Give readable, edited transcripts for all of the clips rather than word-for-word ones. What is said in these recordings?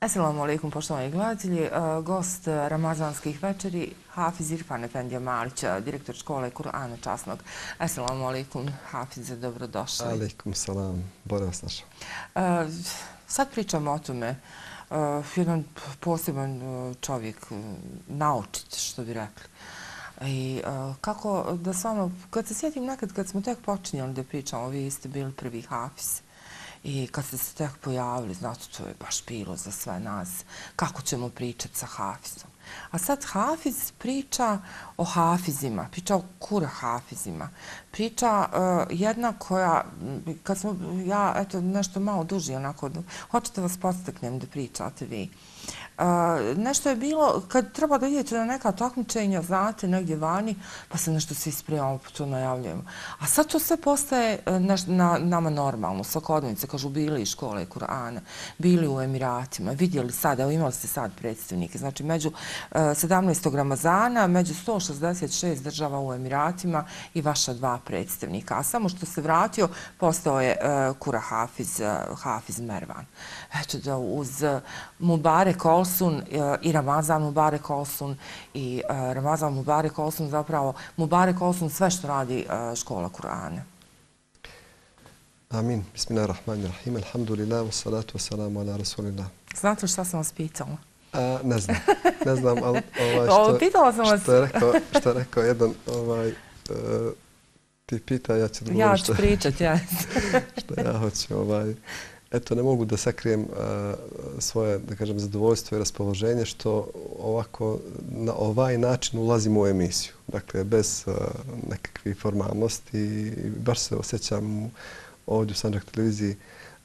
Assalamu alaikum, poštovani gledatelji. Gost ramazanskih večeri, Hafiz Irfan Efendija Malić, direktor škole Kur'ana časnog. Assalamu alaikum, Hafize, dobrodošli. Alaikum salam, bolje vas našao. Sad pričamo o tome. Jedan poseban čovjek, naučit, što bi rekli. I kako da s vama, kad se sjetim nekad kad smo tek počinjali da pričamo, vi ste bili prvi Hafiz. I kad ste se tek pojavili, znate, to je baš bilo za sve nas. Kako ćemo pričati sa Hafizom? A sad Hafiz priča o Hafizima, priča o Kura Hafizima. Priča jedna koja, kad smo, ja, eto, nešto malo duži, onako, hoćete vas podstaknem da pričate vi. Nešto je bilo, kad treba da idete na neka takmičenja, znate, negdje vani, pa se nešto svi spremamo, pa to najavljujemo. A sad to sve postaje nama normalno, svakodnevnice, kažu, bili iz škole Kur'ana, bili u Emiratima, vidjeli sad, evo imali ste sad predstavnike, znači među 17. Ramazana, među 166 država u Emiratima i vaša dva predstavnika. A samo što se vratio, postao je Kura Hafiz Mervan. Eto da uz Mubarek Olsun i Ramazan Mubarek Olsun i Ramazan Mubarek Olsun, zapravo Mubarek Olsun sve što radi škola Kur'ana. Amin. Bismillahirrahmanirrahim. Alhamdulillah, wassalatu wassalamu ala rasulillah. Znate li šta sam vas pitala? Ne znam, ali pitala sam vas. Što je rekao jedan, ti pita, ja ću odgovoriti. Ja ću pričati, ja. Što ja hoću, Eto, ne mogu da sakrijem svoje, da kažem, zadovoljstvo i raspoloženje što ovako, na ovaj način ulazimo u emisiju. Dakle, bez nekakvih formalnosti i baš se osjećam ovdje u Sandžak televiziji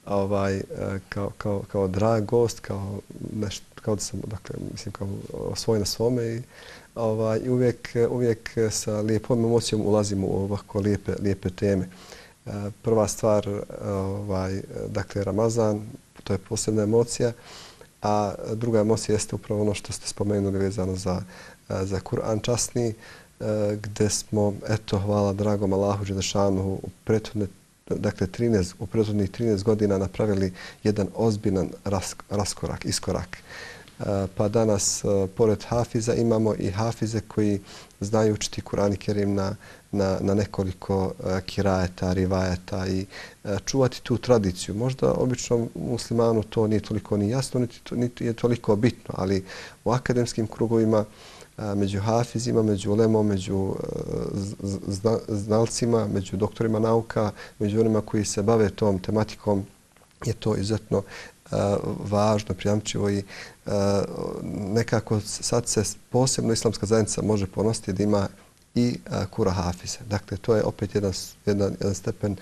kao drag gost, kao da sam, dakle, mislim, kao svoj na svome i uvijek sa lijepom emocijom ulazimo u ovako lijepe teme. Prva stvar, dakle, Ramazan, to je posebna emocija, a druga emocija jeste upravo ono što ste spomenuli vezano za Kur'an časni, gdje smo, eto, hvala dragom Allahu Đelešanuhu, u prethodnih 13 godina napravili jedan ozbiljan iskorak. Pa danas, pored Hafiza, imamo i Hafize koji znaju učiti Kur'an i Kerim na nekoliko kirajeta, rivajeta i čuvati tu tradiciju. Možda običnom muslimanu to nije toliko ni jasno, niti je toliko bitno, ali u akademskim krugovima, među Hafizima, među ulemom, među znalcima, među doktorima nauka, među onima koji se bave tom tematikom, je to izuzetno važno, prijamčivo i nekako sad se posebno islamska zajednica može ponositi da ima i Kura Hafize. Dakle, to je opet jedan stepen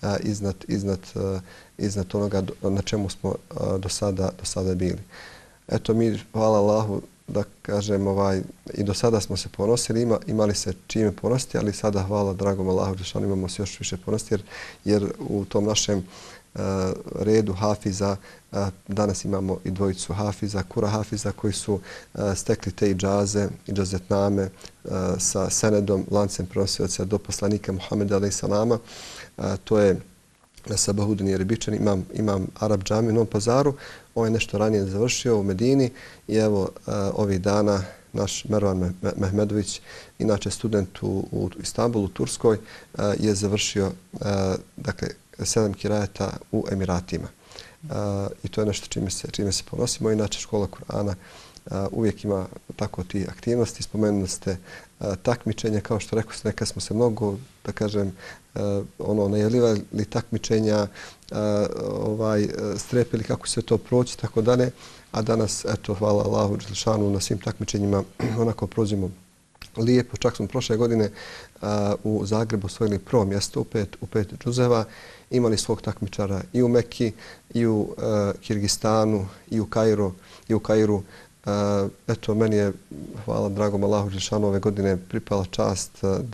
iznad onoga na čemu smo do sada bili. Eto, mi, hvala Allahu, da kažem, i do sada smo se ponosili, imali se čime ponositi, ali sada, hvala dragom Allahu, imamo se još više ponositi, jer u tom našem redu Hafiza danas imamo i dvojicu Hafiza, Kura Hafiza, koji su stekli te idžaze, idžazetname sa senedom, lancem prenosioca do poslanika Muhammeda a.s. To je Sabahudin Jeribičan, imam Arab džami u Novom Pazaru. On je nešto ranije završio u Medini i evo ovih dana naš Mervan Mehmedović, inače student u Istanbulu, u Turskoj, je završio, dakle, 7 kirajeta u Emiratima. I to je nešto čime se ponosimo. Inače, škola Kur'ana uvijek ima tako ti aktivnosti. Spomenuli ste takmičenja, kao što rekao ste, nekad smo se mnogo, da kažem, najavljivali takmičenja, strepili kako se to proći, tako dalje. A danas, eto, hvala Allahu Đelešanu, na svim takmičenjima onako prođemo lijepo. Čak smo prošle godine u Zagrebu osvojili prvo mjesto u pet džuzeva. Imali svog takmičara i u Mekki, i u Kirgistanu, i u Kairu. Eto, meni je, hvala dragom Allahu Đelešanu, ove godine pripala čast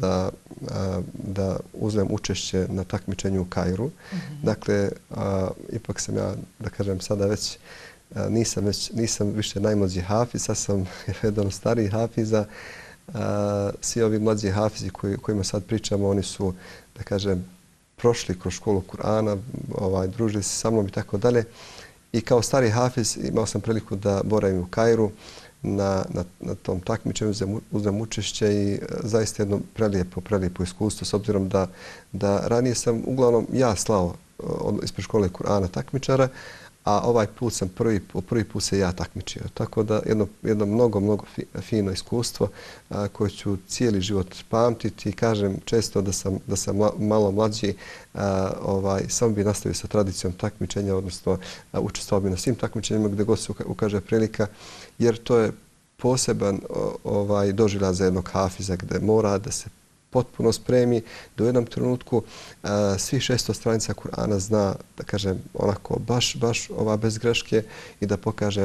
da uzmem učešće na takmičenju u Kairu. Dakle, ipak sam ja, da kažem, sada već nisam više najmlađi Hafiz, sad sam jedan od starijih Hafiza. Svi ovi mlađi Hafizi kojima sad pričamo, oni su, da kažem, prošli kroz školu Kur'ana, družili se sa mnom i tako dalje. I kao stari hafiz imao sam priliku da boravim u Kairu na tom takmičenju, uzmem učešće i zaista jedno prelijepo iskustvo s obzirom da ranije sam uglavnom ja slao ispred škole Kur'ana takmičara, a ovaj put sam prvi put se ja takmičio. Tako da jedno mnogo fino iskustvo koje ću cijeli život pamtiti i kažem često da sam malo mlađi, samo bi nastavio sa tradicijom takmičenja, odnosno učestvovao bi na svim takmičenjima gdje god se ukaže prilika, jer to je poseban doživljaj za jednog hafiza gdje mora da se potpuno spremi da u jednom trenutku svih 600 stranica Kur'ana zna, da kažem, onako baš bez greške i da pokaže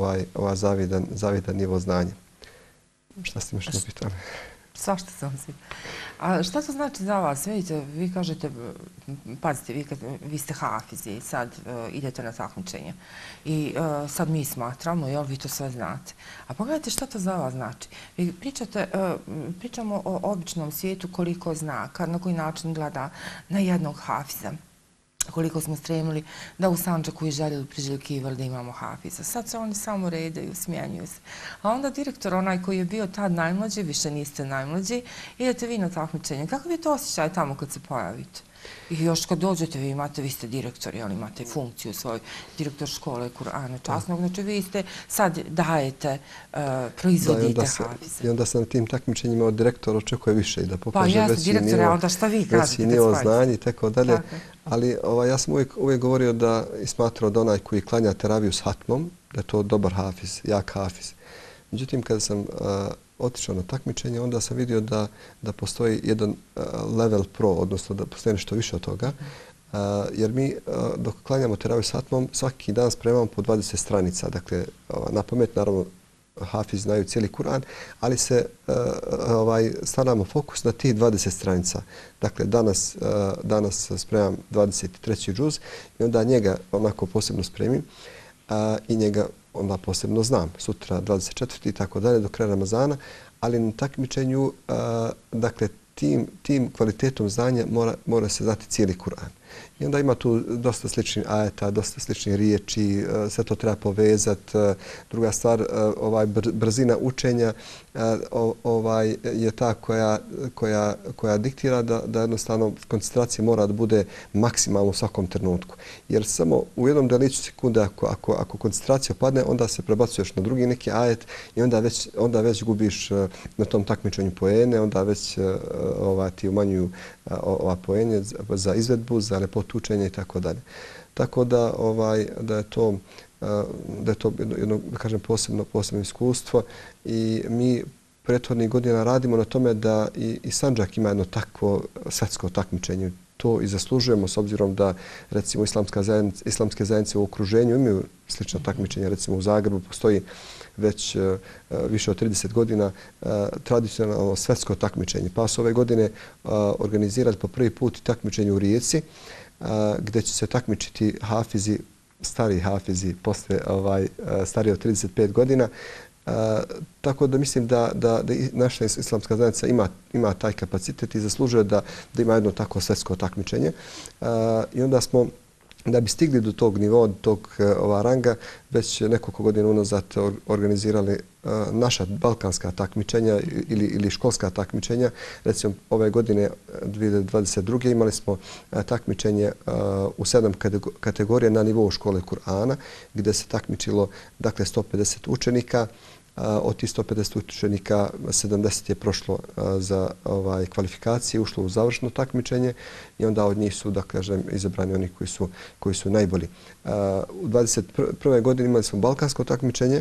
zavidan nivo znanja. Šta ste mi što pitali? Svašta sam si. A šta to znači za vas? Vidite, vi kažete, pazite, vi ste hafizi i sad idete na takmičenje. I sad mi smatramo, jel, vi to sve znate. A pogledajte šta to za vas znači. Vi pričamo o običnom svijetu koliko zna, na koji način gleda na jednog hafiza. Koliko smo stremili da u Sandžaku i željeli priželjkivali da imamo hafiza. Sad se oni samo redaju, smjenjuju se. A onda direktor, onaj koji je bio tad najmlađi, više niste najmlađi, idete vi na takmičenje. Kako vi to osjećaj tamo kad se pojavite? I još kad dođete, vi ste direktor, imate funkciju svoju, direktor škole Kur'ana časnog, znači vi ste sad dajete, proizvodite hafize. I onda se na tim takmičenjima od direktora očekuje više i da pokaže veći nivo znanja i tako dalje. Ali ja sam uvijek govorio da i smatrao da onaj koji klanja teraviju s hatmom, da je to dobar hafiz, jak hafiz. Međutim, kada sam otišao na takmičenje, onda sam vidio da postoji jedan level pro, odnosno da postoji nešto više od toga. Jer mi dok klanjamo teraviju s hatmom, svaki dan spremamo po 20 stranica. Dakle, na pamet, naravno, hafiz znaju cijeli Kur'an, ali se stavljamo fokus na tih 20 stranica. Dakle, danas spremam 23. džuz i onda njega onako posebno spremim i njega onda posebno znam. Sutra 24. i tako dalje do kraja Ramazana, ali na takmičenju, dakle, tim kvalitetom znanja mora se znati cijeli Kur'an. I onda ima tu dosta sličnih ajeta, dosta sličnih riječi, sve to treba povezati. Druga stvar, brzina učenja je ta koja diktira da jednostavno koncentracija mora da bude maksimalno u svakom trenutku. Jer samo u jednom deliću sekunde ako koncentracija padne, onda se prebacuješ na drugi neki ajet i onda već gubiš na tom takmičenju poene, onda već ti umanjuju poene za izvedbu, za lepotu učenja i tako dalje. Tako da je to jedno, da kažem, posebno iskustvo i mi prethodnih godina radimo na tome da i Sandžak ima jedno takvo svjetsko takmičenje. To i zaslužujemo s obzirom da, recimo, islamske zajednice u okruženju imaju slična takmičenja. Recimo u Zagrebu postoji već više od 30 godina tradicionalno svjetsko takmičenje. Pa su ove godine organizirati po prvi put takmičenje u Rijeci, gdje će se takmičiti hafizi, stari hafizi, posle stariji od 35 godina. Tako da mislim da naša islamska zajednica ima taj kapacitet i zaslužuje da ima jedno tako svjetsko takmičenje. I onda smo, da bi stigli do tog nivoa, do tog ranga, već nekoliko godina unazad organizirali naša balkanska takmičenja ili školska takmičenja. Recimo, ove godine, 2022. imali smo takmičenje u 7 kategorija na nivou škole Kur'ana, gdje se takmičilo, dakle, 150 učenika. Od tih 150 učenika 70 je prošlo za kvalifikacije, ušlo u završno takmičenje i onda od njih su, da kažem, izabrani oni koji su najbolji. U 2021. godini imali smo balkansko takmičenje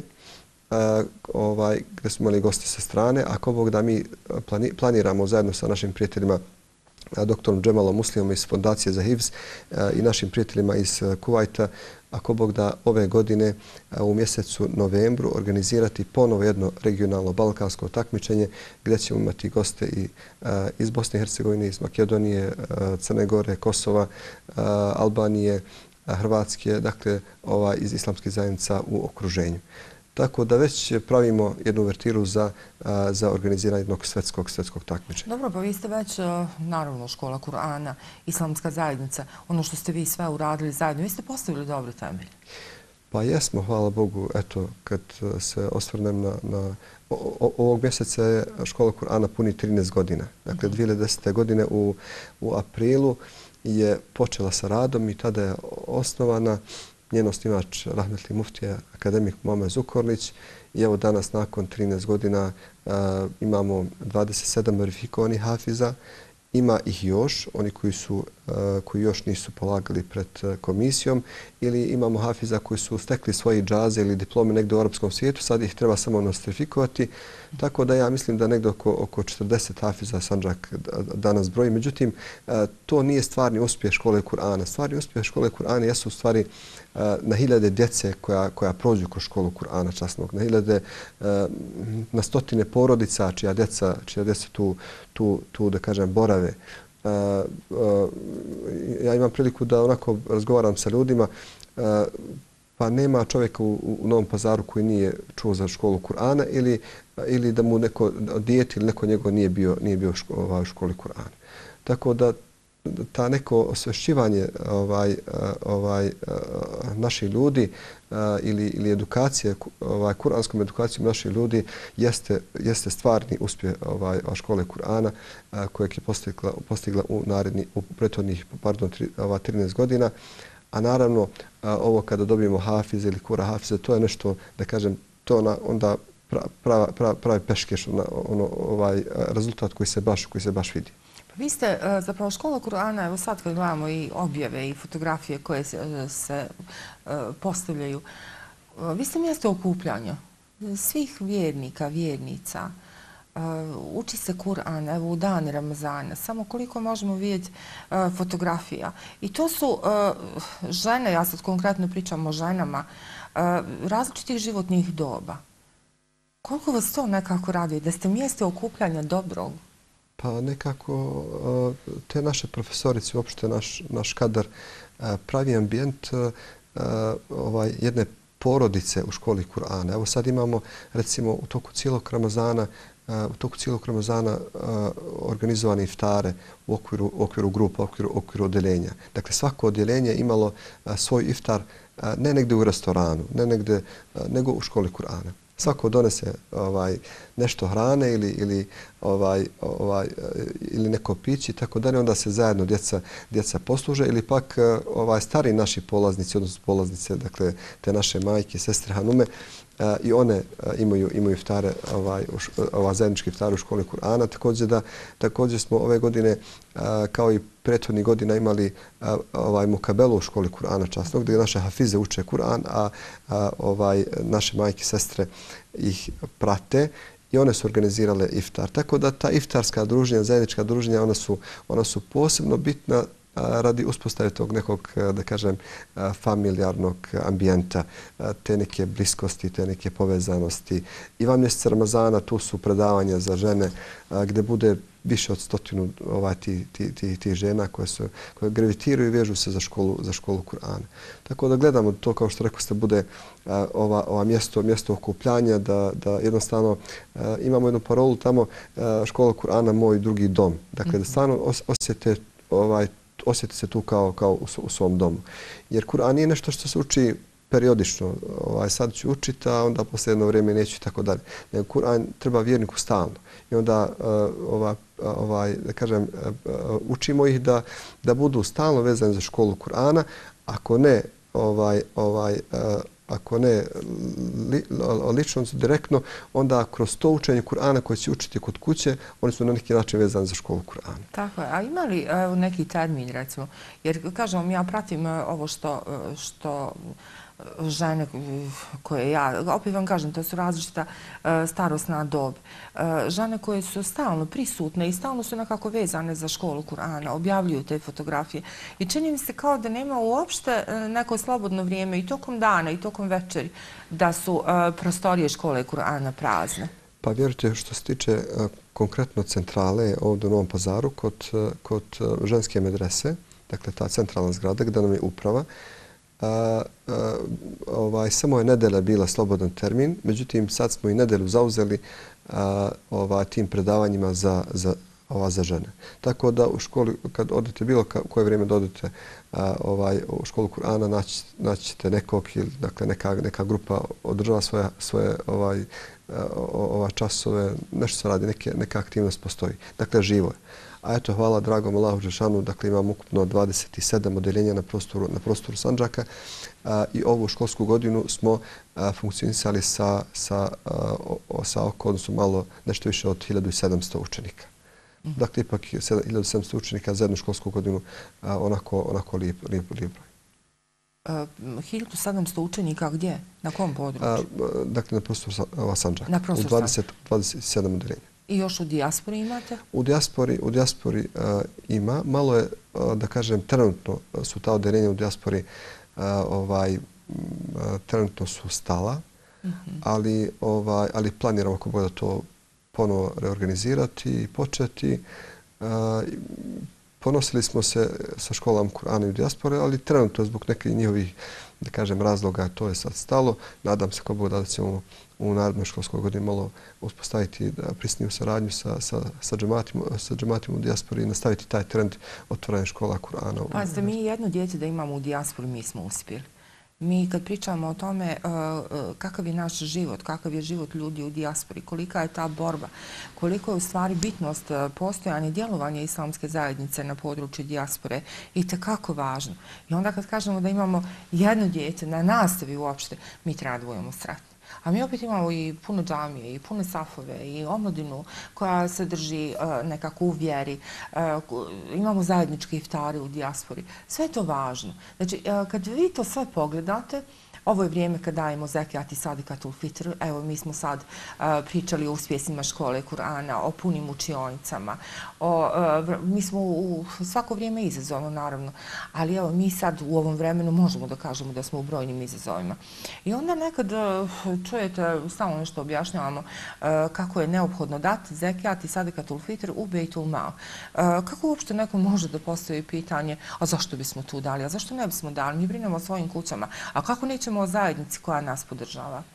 gdje smo imali goste sa strane, a Bog da mi planiramo zajedno sa našim prijateljima doktorom Džemalom Muslimom iz Fondacije za Hifz i našim prijateljima iz Kuvajta, ako Bog da ove godine u mjesecu novembru organizirati ponovo jedno regionalno balkansko takmičenje gdje ćemo imati goste i iz Bosne i Hercegovine, iz Makedonije, Crne Gore, Kosova, Albanije, Hrvatske, dakle iz islamskih zajednica u okruženju. Tako da već pravimo jednu uvertiru za organiziranje jednog svjetskog takmičenja. Dobro, pa vi ste već, naravno, škola Kur'ana, islamska zajednica, ono što ste vi sve uradili zajedno, vi ste postavili dobre temelje. Pa jesmo, hvala Bogu. Eto, kad se osvrnem ovog mjeseca je škola Kur'ana puni 13 godina. Dakle, 2010. godine u aprilu je počela sa radom i tada je osnovana. Njen osnivač, rahmetli muftija, akademik Muamer Zukorlić. I evo danas, nakon 13 godina, imamo 27 verifikovanih hafiza. Ima ih još, oni koji još nisu polagali pred komisijom, ili imamo hafiza koji su stekli svoje džaze ili diplome negdje u arapskom svijetu, sad ih treba samo nostrifikovati. Tako da ja mislim da negdje oko 40 hafiza Sandžak danas broji. Međutim, to nije stvarni uspjeh škole Kur'ana. Stvarni uspjeh škole Kur'ana jesu u stvari na hiljade djece koja prođu kroz školu Kur'ana časnog, na stotine porodica čija djeca tu da kažem borave. Ja imam priliku da onako razgovaram sa ljudima, pa nema čovjeka u Novom Pazaru koji nije čuo za školu Kur'ana ili da mu neko dijete ili neko njegov nije bio u školi Kur'ana. Tako da ta neko osvješćivanje naših ljudi ili edukacije, kuranskom edukacijom naših ljudi jeste stvarni uspjeh škole Kur'ana kojeg je postigla u prethodnih 13 godina. A naravno, ovo kada dobijemo hafize ili kura hafize, to je nešto, da kažem, to onda pravi peškeš, rezultat koji se baš vidi. Vi ste zapravo škola Kur'ana, evo sad kad gledamo i objave i fotografije koje se postavljaju, vi ste mjesto okupljanja svih vjernika, vjernica. Uči se Kur'an, evo u dan Ramazana, samo koliko možemo vidjeti fotografija. I to su žene, ja sad konkretno pričam o ženama, različitih životnih doba. Koliko vas to nekako radi, da ste mjesto okupljanja dobrog? Pa nekako te naše profesorice, uopšte naš kadar, pravi ambijent jedne porodice u školi Kur'ana. Evo sad imamo, recimo, u toku cijelog Ramazana organizovane iftare u okviru grupa, u okviru odeljenja. Dakle, svako odeljenje je imalo svoj iftar ne negdje u restoranu, nego u školi Kur'ana. Svako donese nešto hrane ili neko piće, tako da onda se zajedno djeca posluže, ili pak stari naši polaznici, odnosno polaznice, dakle te naše majke, sestre, hanume, i one imaju iftare, zajednički iftare u školi Kur'ana. Također smo ove godine, kao i prethodnih godina, imali mukabelu u školi Kur'ana časnog, gdje naše hafize uče Kur'an, a naše majke, sestre ih prate i one su organizirale iftar. Tako da ta iftarska druženja, zajednička druženja, ona su posebno bitna radi uspostave tog nekog, da kažem, familijarnog ambijenta, te neke bliskosti, te neke povezanosti. I van mjeseca Ramazana tu su predavanja za žene gdje bude više od 100 tih žena koje gravitiraju i vežu se za školu Kur'ana. Tako da gledamo to, kao što rekao ste, bude ova mjesto okupljanja, da jednostavno imamo jednu parolu tamo, škola Kur'ana, moj drugi dom. Dakle, da stvarno osjeti se tu kao u svom domu. Jer Kur'an nije nešto što se uči periodično. Sad ću učiti, a onda posle jedno vrijeme neću i tako dalje. Kur'an treba vjerniku stalno. I onda, da kažem, učimo ih da budu stalno vezani za školu Kur'ana. Ako ne lično, direktno, onda kroz to učenje Kur'ana koje će učiti kod kuće, oni su na neki način vezani za školu Kur'ana. Tako je. A ima li neki termin, recimo? Jer, kažem, ja pratim ovo što žene koje opet vam kažem, to su različita starosna dob. Žene koje su stalno prisutne i stalno su nekako vezane za školu Kur'ana, objavljuju te fotografije. I čini mi se kao da nema uopšte neko slobodno vrijeme i tokom dana i tokom večeri da su prostorije škole Kur'ana prazne. Pa vjerujte, što se tiče konkretno centrale ovdje u Novom Pazaru, kod ženske medrese, dakle ta centralna zgrada gdje nam je uprava, samo je nedelja bila slobodan termin, međutim sad smo i nedelju zauzeli tim predavanjima za žene. Tako da u školi kad odete bilo koje vrijeme da odete u školu Kur'ana naći ćete nekog, dakle neka grupa održava svoje časove, nešto se radi, neka aktivnost postoji. Dakle, živo je. A eto, hvala dragom Allahu Đelešanu, dakle imamo ukupno 27 odeljenja na prostoru Sandžaka i ovu školsku godinu smo funkcionisali sa oko, odnosno malo nešto više od 1700 učenika. Dakle, ipak 1700 učenika za jednu školsku godinu onako lijep broj. 1700 učenika gdje? Na kom području? Dakle, na prostoru Sandžaka. Na prostoru Sandžaka. 27 odeljenja. I još u dijaspori imate? U dijaspori ima. Malo je, da kažem, trenutno su ta odeljenja u dijaspori trenutno su stala, ali planiramo kako da to ponovo reorganizirati i početi. Ponosili smo se sa školama Kur'ana u dijaspore, ali trenutno zbog nekih njihovih, da kažem, razloga to je sad stalo. Nadam se kako da ćemo u narednoj školskoj godini malo uspostaviti prisniju saradnju sa džematima u dijaspori i nastaviti taj trend otvaranja škola Kur'ana. Pazite, mi jedno dijete da imamo u dijaspori, mi smo uspjeli. Mi kad pričamo o tome kakav je naš život, kakav je život ljudi u dijaspori, kolika je ta borba, koliko je u stvari bitnost postojanja i djelovanja islamske zajednice na području dijaspore i tekako važno. I onda kad kažemo da imamo jedno dijete na nastavi uopšte, mi treba da budemo sretni. A mi opet imamo i puno džamije, i puno safove, i omladinu koja se drži nekako u vjeri. Imamo zajedničke iftare u dijaspori. Sve je to važno. Znači, kad vi to sve pogledate, ovo je vrijeme kad dajemo zekijat i sadikatul fitr. Evo, mi smo sad pričali o uspjesima škole Kur'ana, o punim učionicama. Mi smo u svako vrijeme izazovno, naravno. Ali evo, mi sad u ovom vremenu možemo da kažemo da smo u brojnim izazovima. I onda nekad čujete, stalno nešto objašnjavamo, kako je neophodno dati zekijat i sadikatul fitr u Bejtul Mal. Kako uopšte neko može da postavi pitanje, a zašto bismo tu dali, a zašto ne bismo dali? Mi brinemo o svojim kućama. A kako nećemo o zajednici koja nas podržava?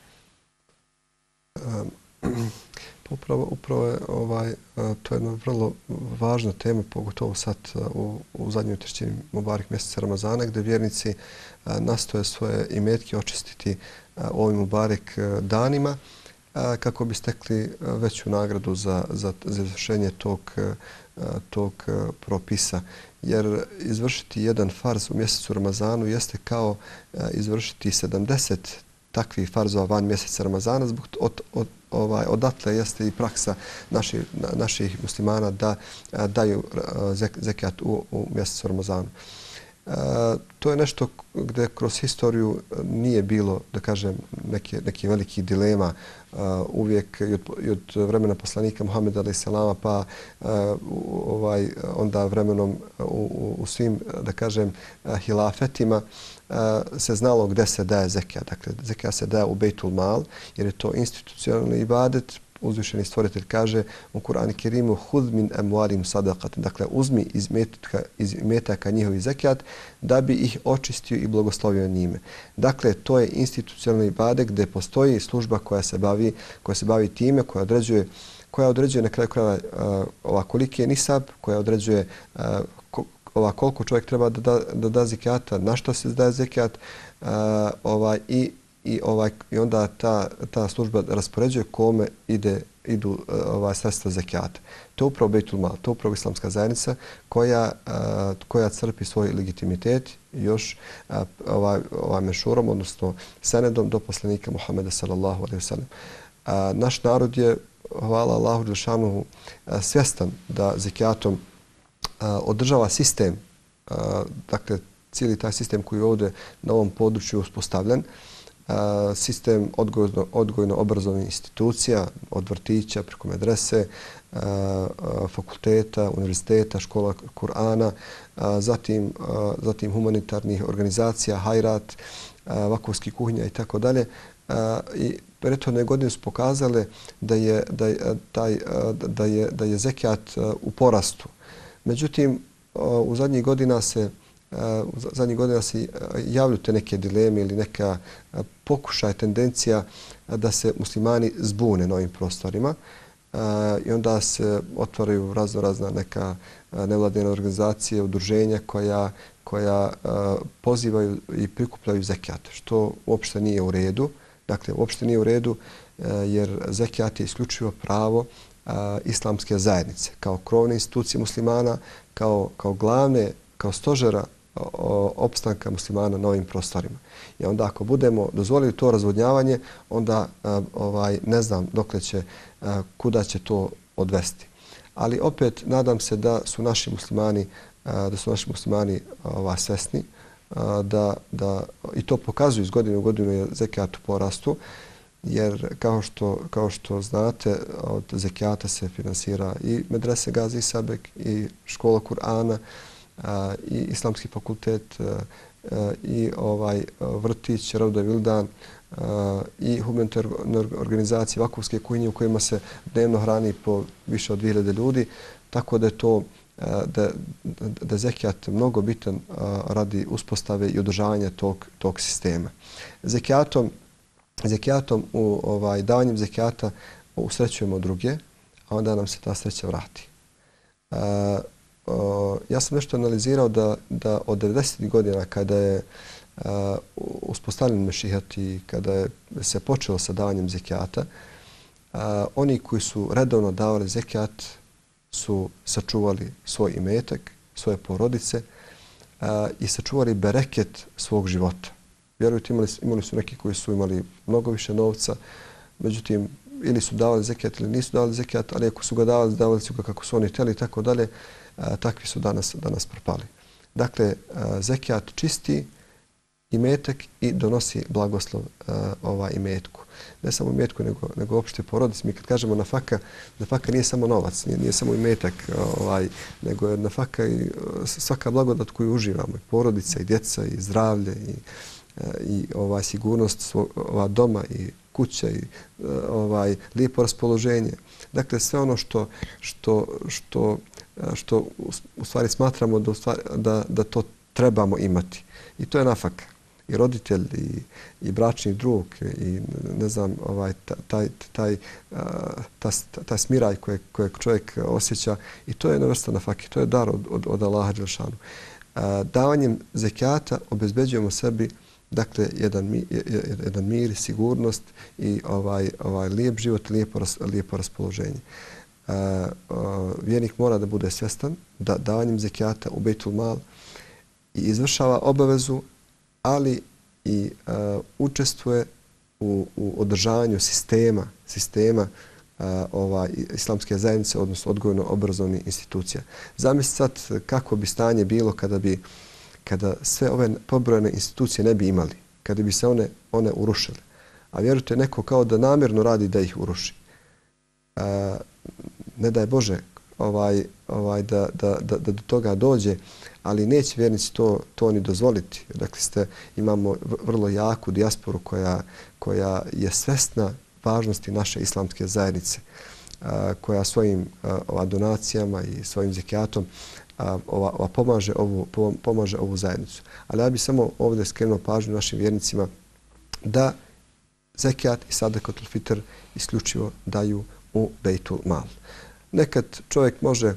Upravo je to je jedna vrlo važna tema, pogotovo sad u zadnjoj trećini Mubarak mjeseca Ramazana, gdje vjernici nastoje svoje imetke očistiti ovim Mubarak danima kako bi stekli veću nagradu za izvršenje tog propisa. Jer izvršiti jedan farz u mjesecu Ramazanu jeste kao izvršiti 70 takvih farzova van mjeseca Ramazana. Zbog odatle jeste i praksa naših muslimana da daju zekijat u mjesecu Ramazanu. To je nešto gdje kroz historiju nije bilo, da kažem, neki velikih dilema. Uvijek i od vremena poslanika Muhameda a.s. pa onda vremenom u svim, da kažem, hilafetima se znalo gdje se daje zekijat. Dakle, zekijat se daje u Bejtul Mal jer je to institucionalni ibadet. Uzvišeni stvoritelj kaže u Kur'anu Kerimu hud min amwalim sadaqat, dakle uzmi iz imetaka njihovi zekijat da bi ih očistio i blagoslovio njime. Dakle, to je institucionalni ibadet gdje postoji služba koja se bavi time, koja određuje na kraju krajeva koliki je nisab, koja određuje koliko čovjek treba da da zekijata, na što se daje zekijat i onda ta služba raspoređuje kome idu sredstva zekijata. To je upravo Bejtul Mal, to je upravo islamska zajednica koja crpi svoj legitimitet još mešurom, odnosno senedom do poslanika Muhameda sallallahu alejhi ve sellem. Naš narod je, hvala Allahu dželešanuhu, svjestan da zekijatom održava sistem, dakle cijeli taj sistem koji je ovdje na ovom području uspostavljen, sistem odgojno-obrazovnih institucija, od vrtića preko medrese, fakulteta, univerziteta, škola Kur'ana, zatim humanitarnih organizacija, hajrat, vakovskih kuhinja i tako dalje. I prethodne godine su pokazale da je zekijat u porastu. Međutim, u zadnjih godina se javljaju te neke dileme ili neka pokušaj, tendencija da se muslimani zbune na ovim prostorima i onda se otvaraju razna neka nevladine organizacije, udruženja koja pozivaju i prikupljaju zekijat, što uopšte nije u redu. Dakle, uopšte nije u redu jer zekijat je isključivo pravo islamske zajednice kao krovne institucije muslimana, kao glavne, kao stožera opstanka muslimana na ovim prostorima. I onda ako budemo dozvolili to razvodnjavanje, onda ne znam dokle će, kuda će to odvesti. Ali opet nadam se da su naši muslimani svesni, i to pokazuju iz godine u godinu je zekijat u porastu, jer kao što znate, od zekijata se finansira i medrese Gazi Sabek, i škola Kur'ana, i islamski fakultet, i vrtić Ravda Vildan, i humanitarne organizacije, vakufske kuhinje u kojima se dnevno hrani po više od 2000 ljudi, tako da je to da je zekijat mnogo bitan radi uspostave i održavanja tog sistema. Zekijatom, davanjem zekijata usrećujemo druge, a onda nam se ta sreća vrati. Ja sam nešto analizirao da od 90. godina kada je uspostavljen mešihat i kada je se počelo sa davanjem zekijata, oni koji su redovno davali zekijat su sačuvali svoj imetak, svoje porodice i sačuvali bereket svog života. Vjerujte, imali su neki koji su imali mnogo više novca, međutim, ili su davali zekijat ili nisu davali zekijat, ali ako su ga davali su ga kako su oni htjeli i tako dalje, takvi su danas propali. Dakle, zekijat čisti imetak i donosi blagoslov imetku. Ne samo imetku, nego uopšte porodici. Mi kad kažemo nafaka nije samo novac, nije samo imetak, nego je nafaka i svaka blagodat koju uživamo. I porodica, i djeca, i zdravlje, i sigurnost doma, i kuća, i lijepo raspoloženje. Dakle, sve ono što u stvari smatramo da to trebamo imati. I to je nafaka. I roditelj, i bračni drug, i ne znam, taj smiraj kojeg čovjek osjeća. I to je jedna vrsta nafake. To je dar od Allaha dželešanu. Davanjem zekijata obezbeđujemo sebi, dakle, jedan mir, sigurnost i lijep život, lijepo raspoloženje. Vjernik mora da bude svjestan da davanjem zekijata u Bejtul Mal i izvršava obavezu, ali i učestvuje u održavanju sistema islamske zajednice, odnosno odgojno-obrazovnih institucija. Zamislite sad kako bi stanje bilo kada sve ove pobrojene institucije ne bi imali, kada bi se one urušile. A vjerujte, neko kao da namjerno radi da ih uruši. Ne daj Bože da do toga dođe, ali neće vjernici to ni dozvoliti. Dakle, imamo vrlo jaku dijasporu koja je svesna važnosti naše islamske zajednice, koja svojim donacijama i svojim zekijatom pomaže ovu zajednicu. Ali ja bih samo ovdje skrenuo pažnju našim vjernicima da zekijat i sadakatul fitr isključivo daju u Bejtul Mal. Nekad čovjek može,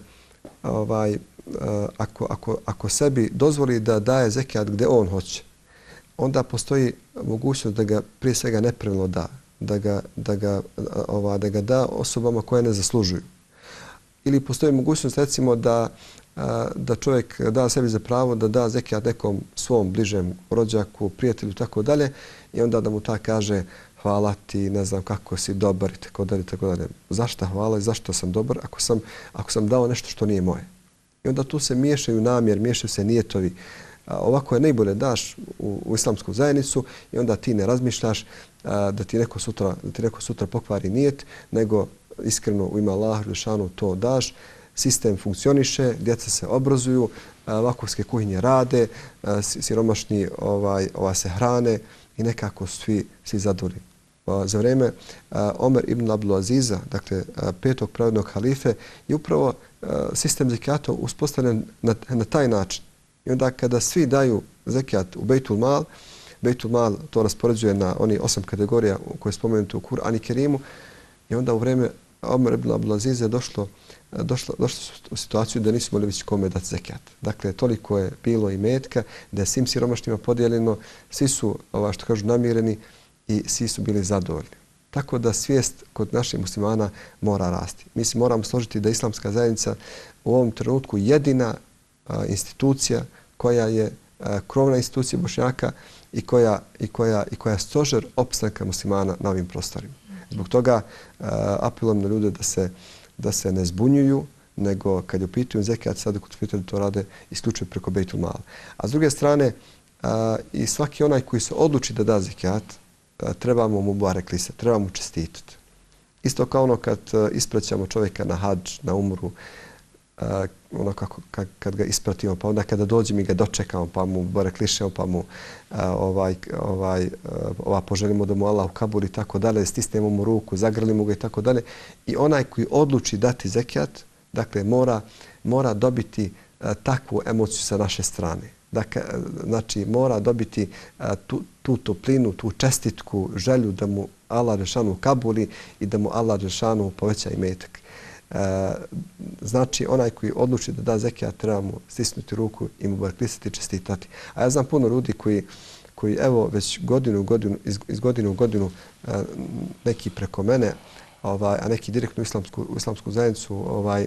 ako sebi dozvoli da daje zekijat gdje on hoće, onda postoji mogućnost da ga prije svega nepravilno da ga da osobama koje ne zaslužuju. Ili postoji mogućnost, recimo, da čovjek da sebi za pravo da da zekijat nekom svom bližem rođaku, prijatelju, tako dalje, i onda da mu ta kaže hvala ti, ne znam kako si dobar i tako dalje, tako dalje. Zašto hvala i zašto sam dobar ako sam dao nešto što nije moje? I onda tu se miješaju namjer, miješaju se nijetovi. Ovako je najbolje daš u islamsku zajednicu i onda ti ne razmišljaš da ti neko sutra pokvari nijet, nego iskreno u ime Allaha dželešanu to daš. Sistem funkcioniše, djeca se obrazuju, vakufske kuhinje rade, siromašni se hrane i nekako svi zadovoljni. Za vrijeme Omer ibn Abdul Aziza, dakle petog pravednog halife, je upravo sistem zekijata uspostavljen na taj način. I onda kada svi daju zekijat u Bejtul Mal to raspoređuje na oni 8 kategorija koje je spomenuto u Kur'anu i Kerimu, i onda u vrijeme Omer ibn Abdulaziz je došlo su u situaciju da nisu mogli već kome dati zekat. Dakle, toliko je bilo i metka da je svim siromašnima podijeljeno, svi su, što kažu, namireni i svi su bili zadovoljni. Tako da svijest kod naših muslimana mora rasti. Mi se moramo složiti da islamska zajednica u ovom trenutku jedina institucija koja je krovna institucija Bošnjaka i koja je stožer opstanka muslimana na ovim prostorima. Zbog toga apelujem na ljude da se ne zbunjuju, nego kad je u pitanju zekat, sada kod pitanja to rade isključivo preko Bejtul Mala. A s druge strane, i svaki onaj koji se odluči da da zekat, trebamo mu barek lisat, trebamo mu čestitati. Isto kao ono kad ispraćamo čovjeka na hadž, na umru, ono kad ga ispratimo, pa onda kada dođemo i ga dočekamo, pa mu barek lišemo, pa mu poželimo da mu Allah ukabuli i tako dalje, stisnemo mu ruku, zagrlimo ga i tako dalje. I onaj koji odluči dati zekat, dakle mora dobiti takvu emociju sa naše strane. Dakle, znači mora dobiti tu toplinu, tu čestitku, želju da mu Allah Đelešanu ukabuli i da mu Allah Đelešanu poveća imetak. Znači, onaj koji odluči da da zekat, treba mu stisnuti ruku i mu baraklisati i čestitati. A ja znam puno ljudi koji evo već iz godine u godinu neki preko mene, a neki direktno u islamsku zajednicu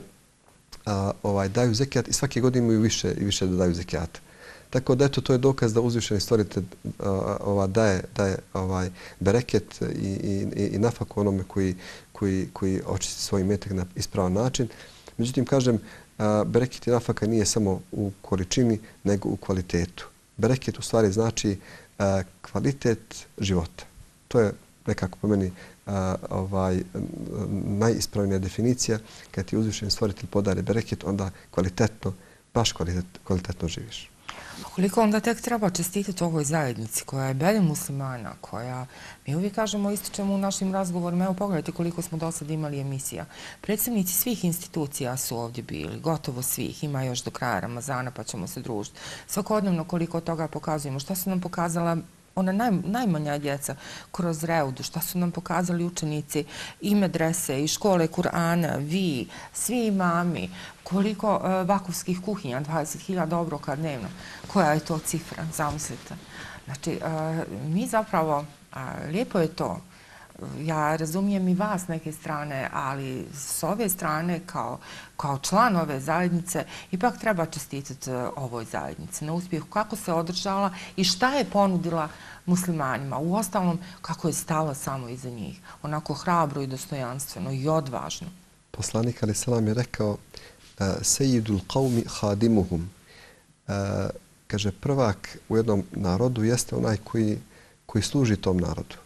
daju zekat i svake godine imaju više i više da daju zekata. Tako da eto, to je dokaz da uzvišeni stvoritelj daje bereket i nafaku onome koji očisti svoj imetak na ispravan način. Međutim, kažem, bereket i nafaka nije samo u količini, nego u kvalitetu. Bereket u stvari znači kvalitet života. To je nekako po meni najispravnija definicija. Kad ti uzvišeni stvoritelj podari bereket, onda baš kvalitetno živiš. Koliko onda tek treba čestitati ovoj zajednici koja je belje muslimana, koja, mi uvijek kažemo, ističemo u našim razgovorima, evo pogledajte koliko smo do sad imali emisija. Predstavnici svih institucija su ovdje bili, gotovo svih, ima još do kraja Ramazana pa ćemo se družiti. Svakodnevno koliko toga pokazujemo, šta su nam pokazala ona najmanja djeca kroz Reudu, šta su nam pokazali učenici i medrese, i škole Kur'ana, vi, svi imami, koliko vakufskih kuhinja, 20.000 obroka dnevno. Koja je to cifra, zamislite. Znači, mi zapravo, lijepo je to, ja razumijem i vas neke strane, ali s ove strane kao član ove zajednice ipak treba čestitati ovoj zajednici na uspjehu kako se održala i šta je ponudila muslimanima. Uostalom, kako je stala samo iza njih. Onako hrabro i dostojanstveno i odvažno. Poslanik alejhi selam je rekao Sejidul qavmi hadimuhum. Kaže, prvak u jednom narodu jeste onaj koji služi tom narodu.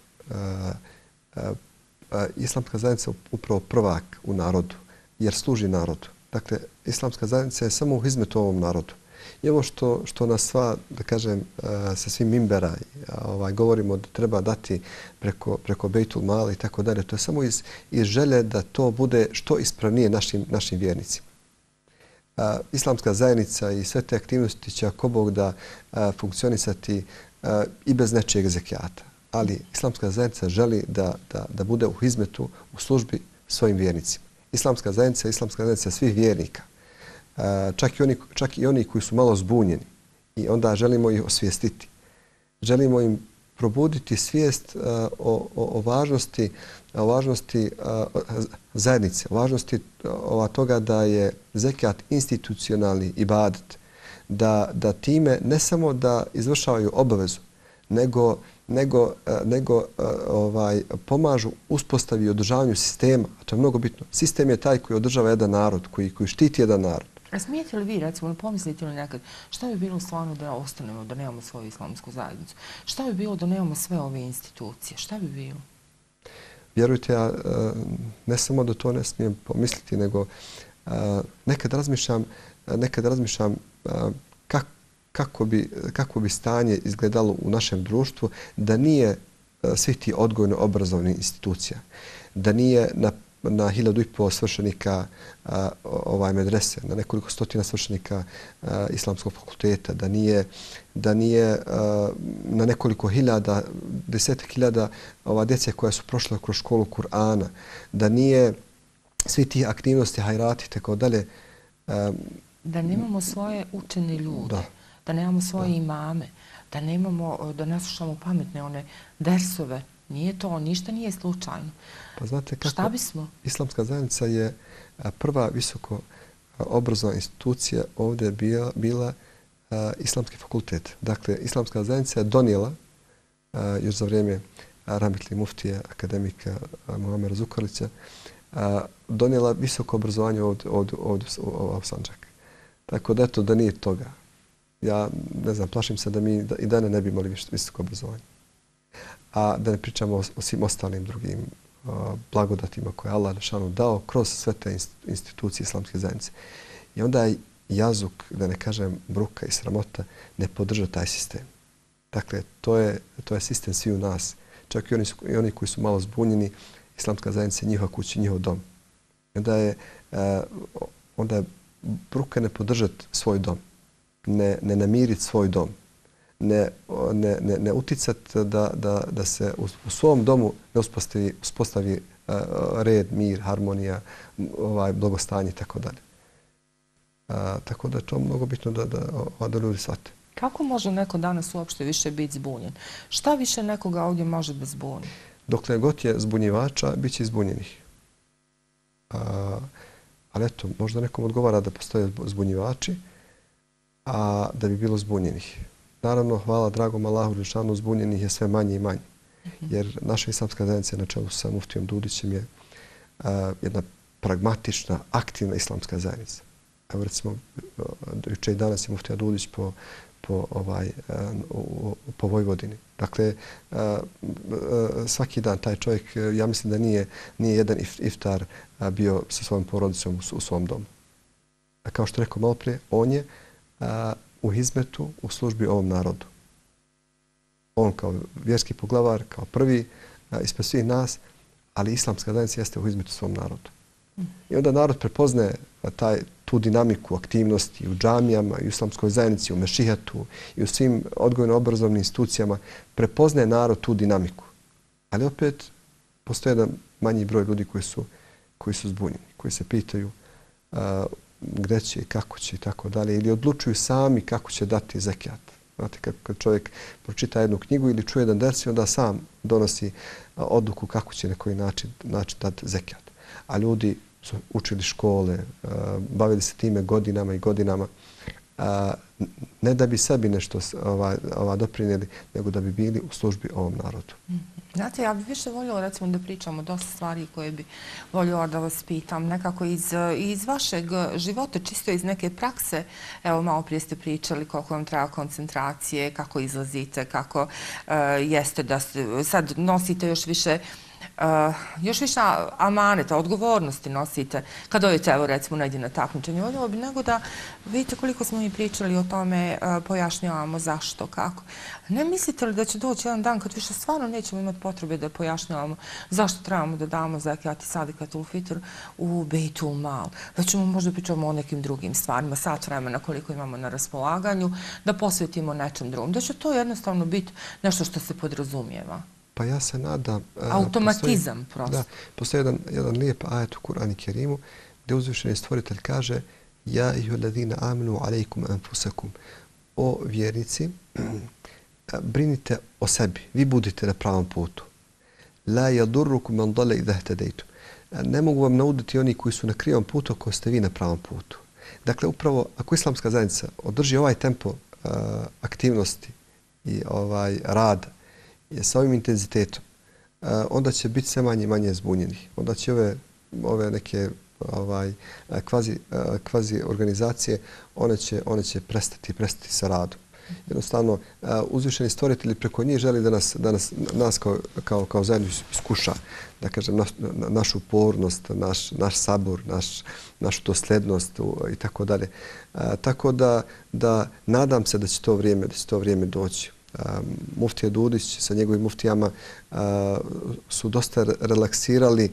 Islamska zajednica je upravo prvak u narodu, jer služi narodu. Dakle, islamska zajednica je samo u hizmetu ovom narodu. I ovo što nas sva, da kažem, sa svim mimbera govorimo da treba dati preko Bejtul Mala i tako dalje, to je samo iz želje da to bude što ispravnije našim vjernicima. Islamska zajednica i sve te aktivnosti će ako Bog da funkcionisati i bez nečijeg zekijata. Ali islamska zajednica želi da bude u hizmetu, u službi svojim vjernicima. Islamska zajednica svih vjernika. Čak i oni koji su malo zbunjeni. I onda želimo ih osvijestiti. Želimo im probuditi svijest o važnosti zajednice, o važnosti toga da je zekat institucionalni ibadet, da time ne samo da izvršavaju obavezu, nego pomažu uspostavi i održavanju sistema. A to je mnogo bitno. Sistem je taj koji održava jedan narod, koji štiti jedan narod. A smijete li vi, recimo, pomislite li nekad, šta bi bilo stvarno da ostanemo, da nemamo svoju islamsku zajednicu? Šta bi bilo da nemamo sve ove institucije? Šta bi bilo? Vjerujte, ja ne samo da to ne smijem pomisliti, nego nekad razmišljam kako bi stanje izgledalo u našem društvu da nije svih ti odgojno-obrazovnih institucija, da nije na 1500 svršenika medrese, na nekoliko stotina svršenika islamskog fakulteta, da nije na nekoliko hiljada, 10.000 djece koja su prošla kroz školu Kur'ana, da nije svi ti aktivnosti, hajrati, tako dalje. Da nemamo svoje učene ljude, da nemamo svoje imame, da ne slušamo pametne one dersove. Nije to, ništa nije slučajno. Pa znate kako? Šta bismo? Islamska zajednica je prva visoko obrazovna institucija ovdje bila Islamski fakultet. Dakle, Islamska zajednica je donijela još za vrijeme rahmetli muftije, akademika Muamera Zukorlića, donijela visoko obrazovanje od Sandžaka. Tako da eto, da nije toga. Ja ne znam, plašim se da mi i dane ne bi imali visoko obrazovanje. A da ne pričamo o svim ostalim drugim blagodatima koje je Allah Đelešanu dao kroz sve te institucije Islamske zajednice. I onda je jazuk, da ne kažem bruka i sramota, ne podrža taj sistem. Dakle, to je sistem svi u nas. Čak i oni koji su malo zbunjeni, Islamska zajednica je njihova kuća, njihov dom. I onda je bruka ne podržati svoj dom, ne namiriti svoj dom, ne uticati da se u svom domu ne uspostavi red, mir, harmonija, blagostanje i tako dalje. Tako da je to mnogo bitno da ljudi shvate. Kako može neko danas uopšte više biti zbunjen? Šta više nekoga ovdje može da zbuni? Dokle god je zbunjivača, bit će zbunjenih. Ali eto, možda nekom odgovara da postoje zbunjivači, a da bi bilo zbunjenih. Naravno, hvala dragom Allahu Đelešanu, zbunjenih je sve manje i manje. Jer naša Islamska zajednica na čelu sa muftijom Dudićem je jedna pragmatična, aktivna islamska zajednica. Evo recimo, juče i danas je muftija Dudić po Vojvodini. Dakle, svaki dan taj čovjek, ja mislim da nije jedan iftar bio sa svojom porodicom u svom domu. Kao što rekao malo prije, on je u hizmetu, u službi ovom narodu. On kao vjerski poglavar, kao prvi ispred svih nas, ali Islamska zajednica jeste u hizmetu svom narodu. I onda narod prepoznaje tu dinamiku aktivnosti u džamijama, i u islamskoj zajednici, u mešihatu i u svim odgojno-obrazovnim institucijama. Prepoznaje narod tu dinamiku. Ali opet postoje jedan manji broj ljudi koji su zbunjeni, koji se pitaju gdje će i kako će i tako dalje, ili odlučuju sami kako će dati zekijat. Znate, kad čovjek pročita jednu knjigu ili čuje jedan ders, onda sam donosi odluku kako će na koji način dati zekijat. A ljudi su učili škole, bavili se time godinama i godinama, ne da bi sebi nešto doprinijeli, nego da bi bili u službi ovom narodu. Znate, ja bih više voljela recimo da pričamo dosta stvari koje bi voljela da vas pitam. Nekako iz vašeg života, čisto iz neke prakse, evo malo prije ste pričali koliko vam treba koncentracije, kako izlazite, kako jeste da sad nosite još više amaneta, odgovornosti nosite kad odete, evo recimo, negdje na takmičenje. Voljela bi nego da vidite koliko smo mi pričali o tome, pojašnjavamo zašto, kako. Ne mislite li da će doći jedan dan kad više stvarno nećemo imati potrebe da pojašnjavamo zašto trebamo da damo zekijat i sadikatul fitr u Bejtul Mal? Da ćemo možda pričamo o nekim drugim stvarima, sat vremena koliko imamo na raspolaganju, da posvetimo nečem drugom. Da će to jednostavno biti nešto što se podrazumijeva. Pa ja se nadam... Automatizam prosto. Da, postoji jedan lijep ajet u Kur'anu Kerimu gdje uzvišeni stvoritelj kaže: Ja eyyuhalladhina amanu alejkum anfusakum. O vjernici, brinite o sebi, vi budite na pravom putu. La yadurrukum man dalla idha ihtadaytum. Ne mogu vam nauditi oni koji su na krivom putu ako ste vi na pravom putu. Dakle, upravo ako Islamska zajednica održi ovaj tempo aktivnosti i rada sa ovim intenzitetom, onda će biti sve manje i manje zbunjenih. Onda će ove neke kvazi organizacije, one će prestati sa radom. Jednostavno, uzvišeni stvoritelji preko njih želi da nas kao zajednicu iskuša, da kažem, našu upornost, naš sabor, našu doslednost i tako dalje. Tako da nadam se da će to vrijeme doći. Muftija Dudić sa njegovim muftijama su dosta relaksirali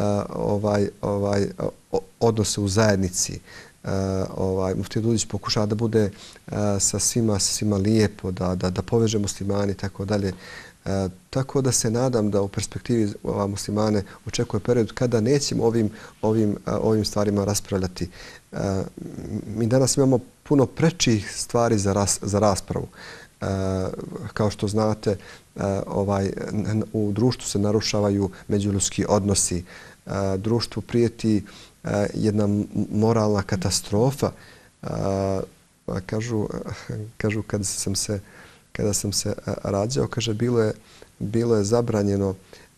odnose u zajednici. Muftija Dudić pokušava da bude sa svima lijepo, da poveže muslimani i tako dalje. Tako da se nadam da u perspektivi muslimane očekuje period kada nećemo ovim stvarima raspravljati. Mi danas imamo puno prečih stvari za raspravu. Kao što znate, u društvu se narušavaju međuljudski odnosi. Društvu prijeti jedna moralna katastrofa. Kažu kada sam se rađao, kaže, bilo je zabranjeno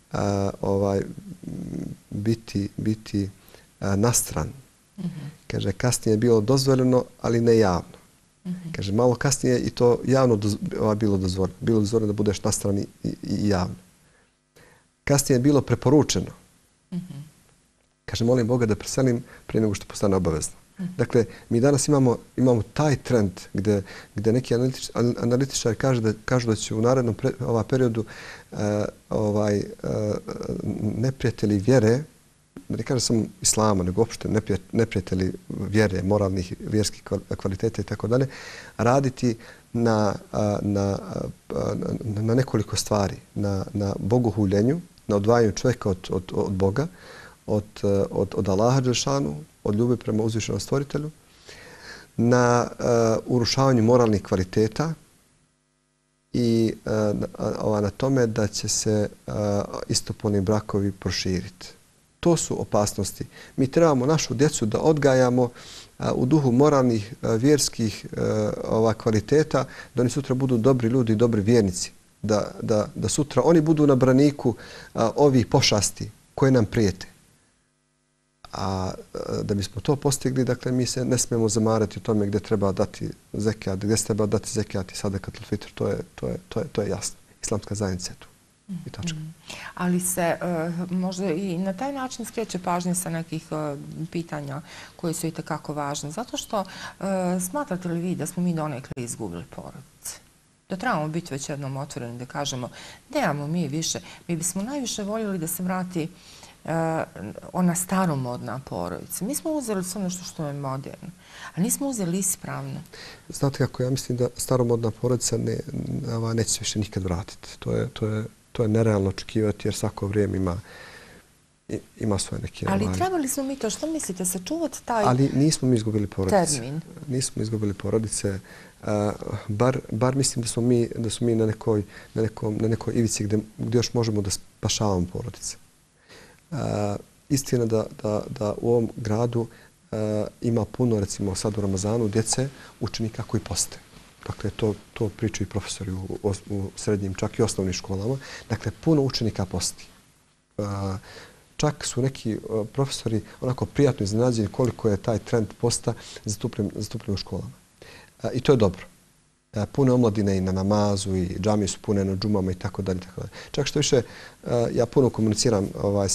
biti nastran. Kaže, kasnije je bilo dozvoljeno, ali ne javno. Kaže, malo kasnije i to javno bilo dozvoljeno. Bilo dozvoljeno da budeš nastran i javno. Kasnije je bilo preporučeno. Kaže, molim Boga da preselim prije nego što postane obavezno. Dakle, mi danas imamo taj trend gdje neki analitičari kažu da će u narednom periodu neprijatelji vjere, ne kažem samo islama, nego uopšte neprijatelji vjere, moralnih, vjerskih kvaliteta i tako dalje, raditi na nekoliko stvari. Na bogohuljenju, na odvajanju čovjeka od Boga, od Allaha dželešanu, od ljubavi prema uzvišenom stvoritelju, na urušavanju moralnih kvaliteta i na tome da će se istopolni brakovi proširiti. To su opasnosti. Mi trebamo našu djecu da odgajamo u duhu moralnih, vjerskih kvaliteta, da oni sutra budu dobri ljudi i dobri vjernici. Da sutra oni budu na braniku ovih pošasti koje nam prijete. A da bismo to postigli, dakle, mi se ne smijemo zamarati o tome gdje treba dati zekat, gdje se treba dati zekat i sadakatul fitr, to je jasno. Islamska zajednica je tu. I tačka. Ali se možda i na taj način skreće pažnje sa nekih pitanja koji su itekako važne. Zato što smatrate li vi da smo mi donekle izgubili porodice? Da trebamo biti već jednom otvoreni da kažemo nemamo mi više. Mi bismo najviše voljeli da se vrati ona staromodna porodica. Mi smo uzeli sve nešto što je moderno, a nismo uzeli ispravno. Znate kako, ja mislim da staromodna porodica neće se više nikad vratiti. To je nerealno očekivati jer svako vrijeme ima svoje neke... Ali trebali smo mi to, što mislite, sačuvati taj termin? Ali nismo mi izgubili porodice. Nismo izgubili porodice. Bar mislim da smo mi na nekoj ivici gdje još možemo da spašavamo porodice. Istina da u ovom gradu ima puno, recimo sad u Ramazanu, djece učenika koji poste. Dakle, to pričaju i profesori u srednjim, čak i osnovnim školama. Dakle, puno učenika posti. Čak su neki profesori onako prijatno iznenađeni koliko je taj trend posta zastupljen u školama. I to je dobro. Puno omladine i na namazu i džamije su pune na džumama i tako dalje. Čak što više, ja puno komuniciram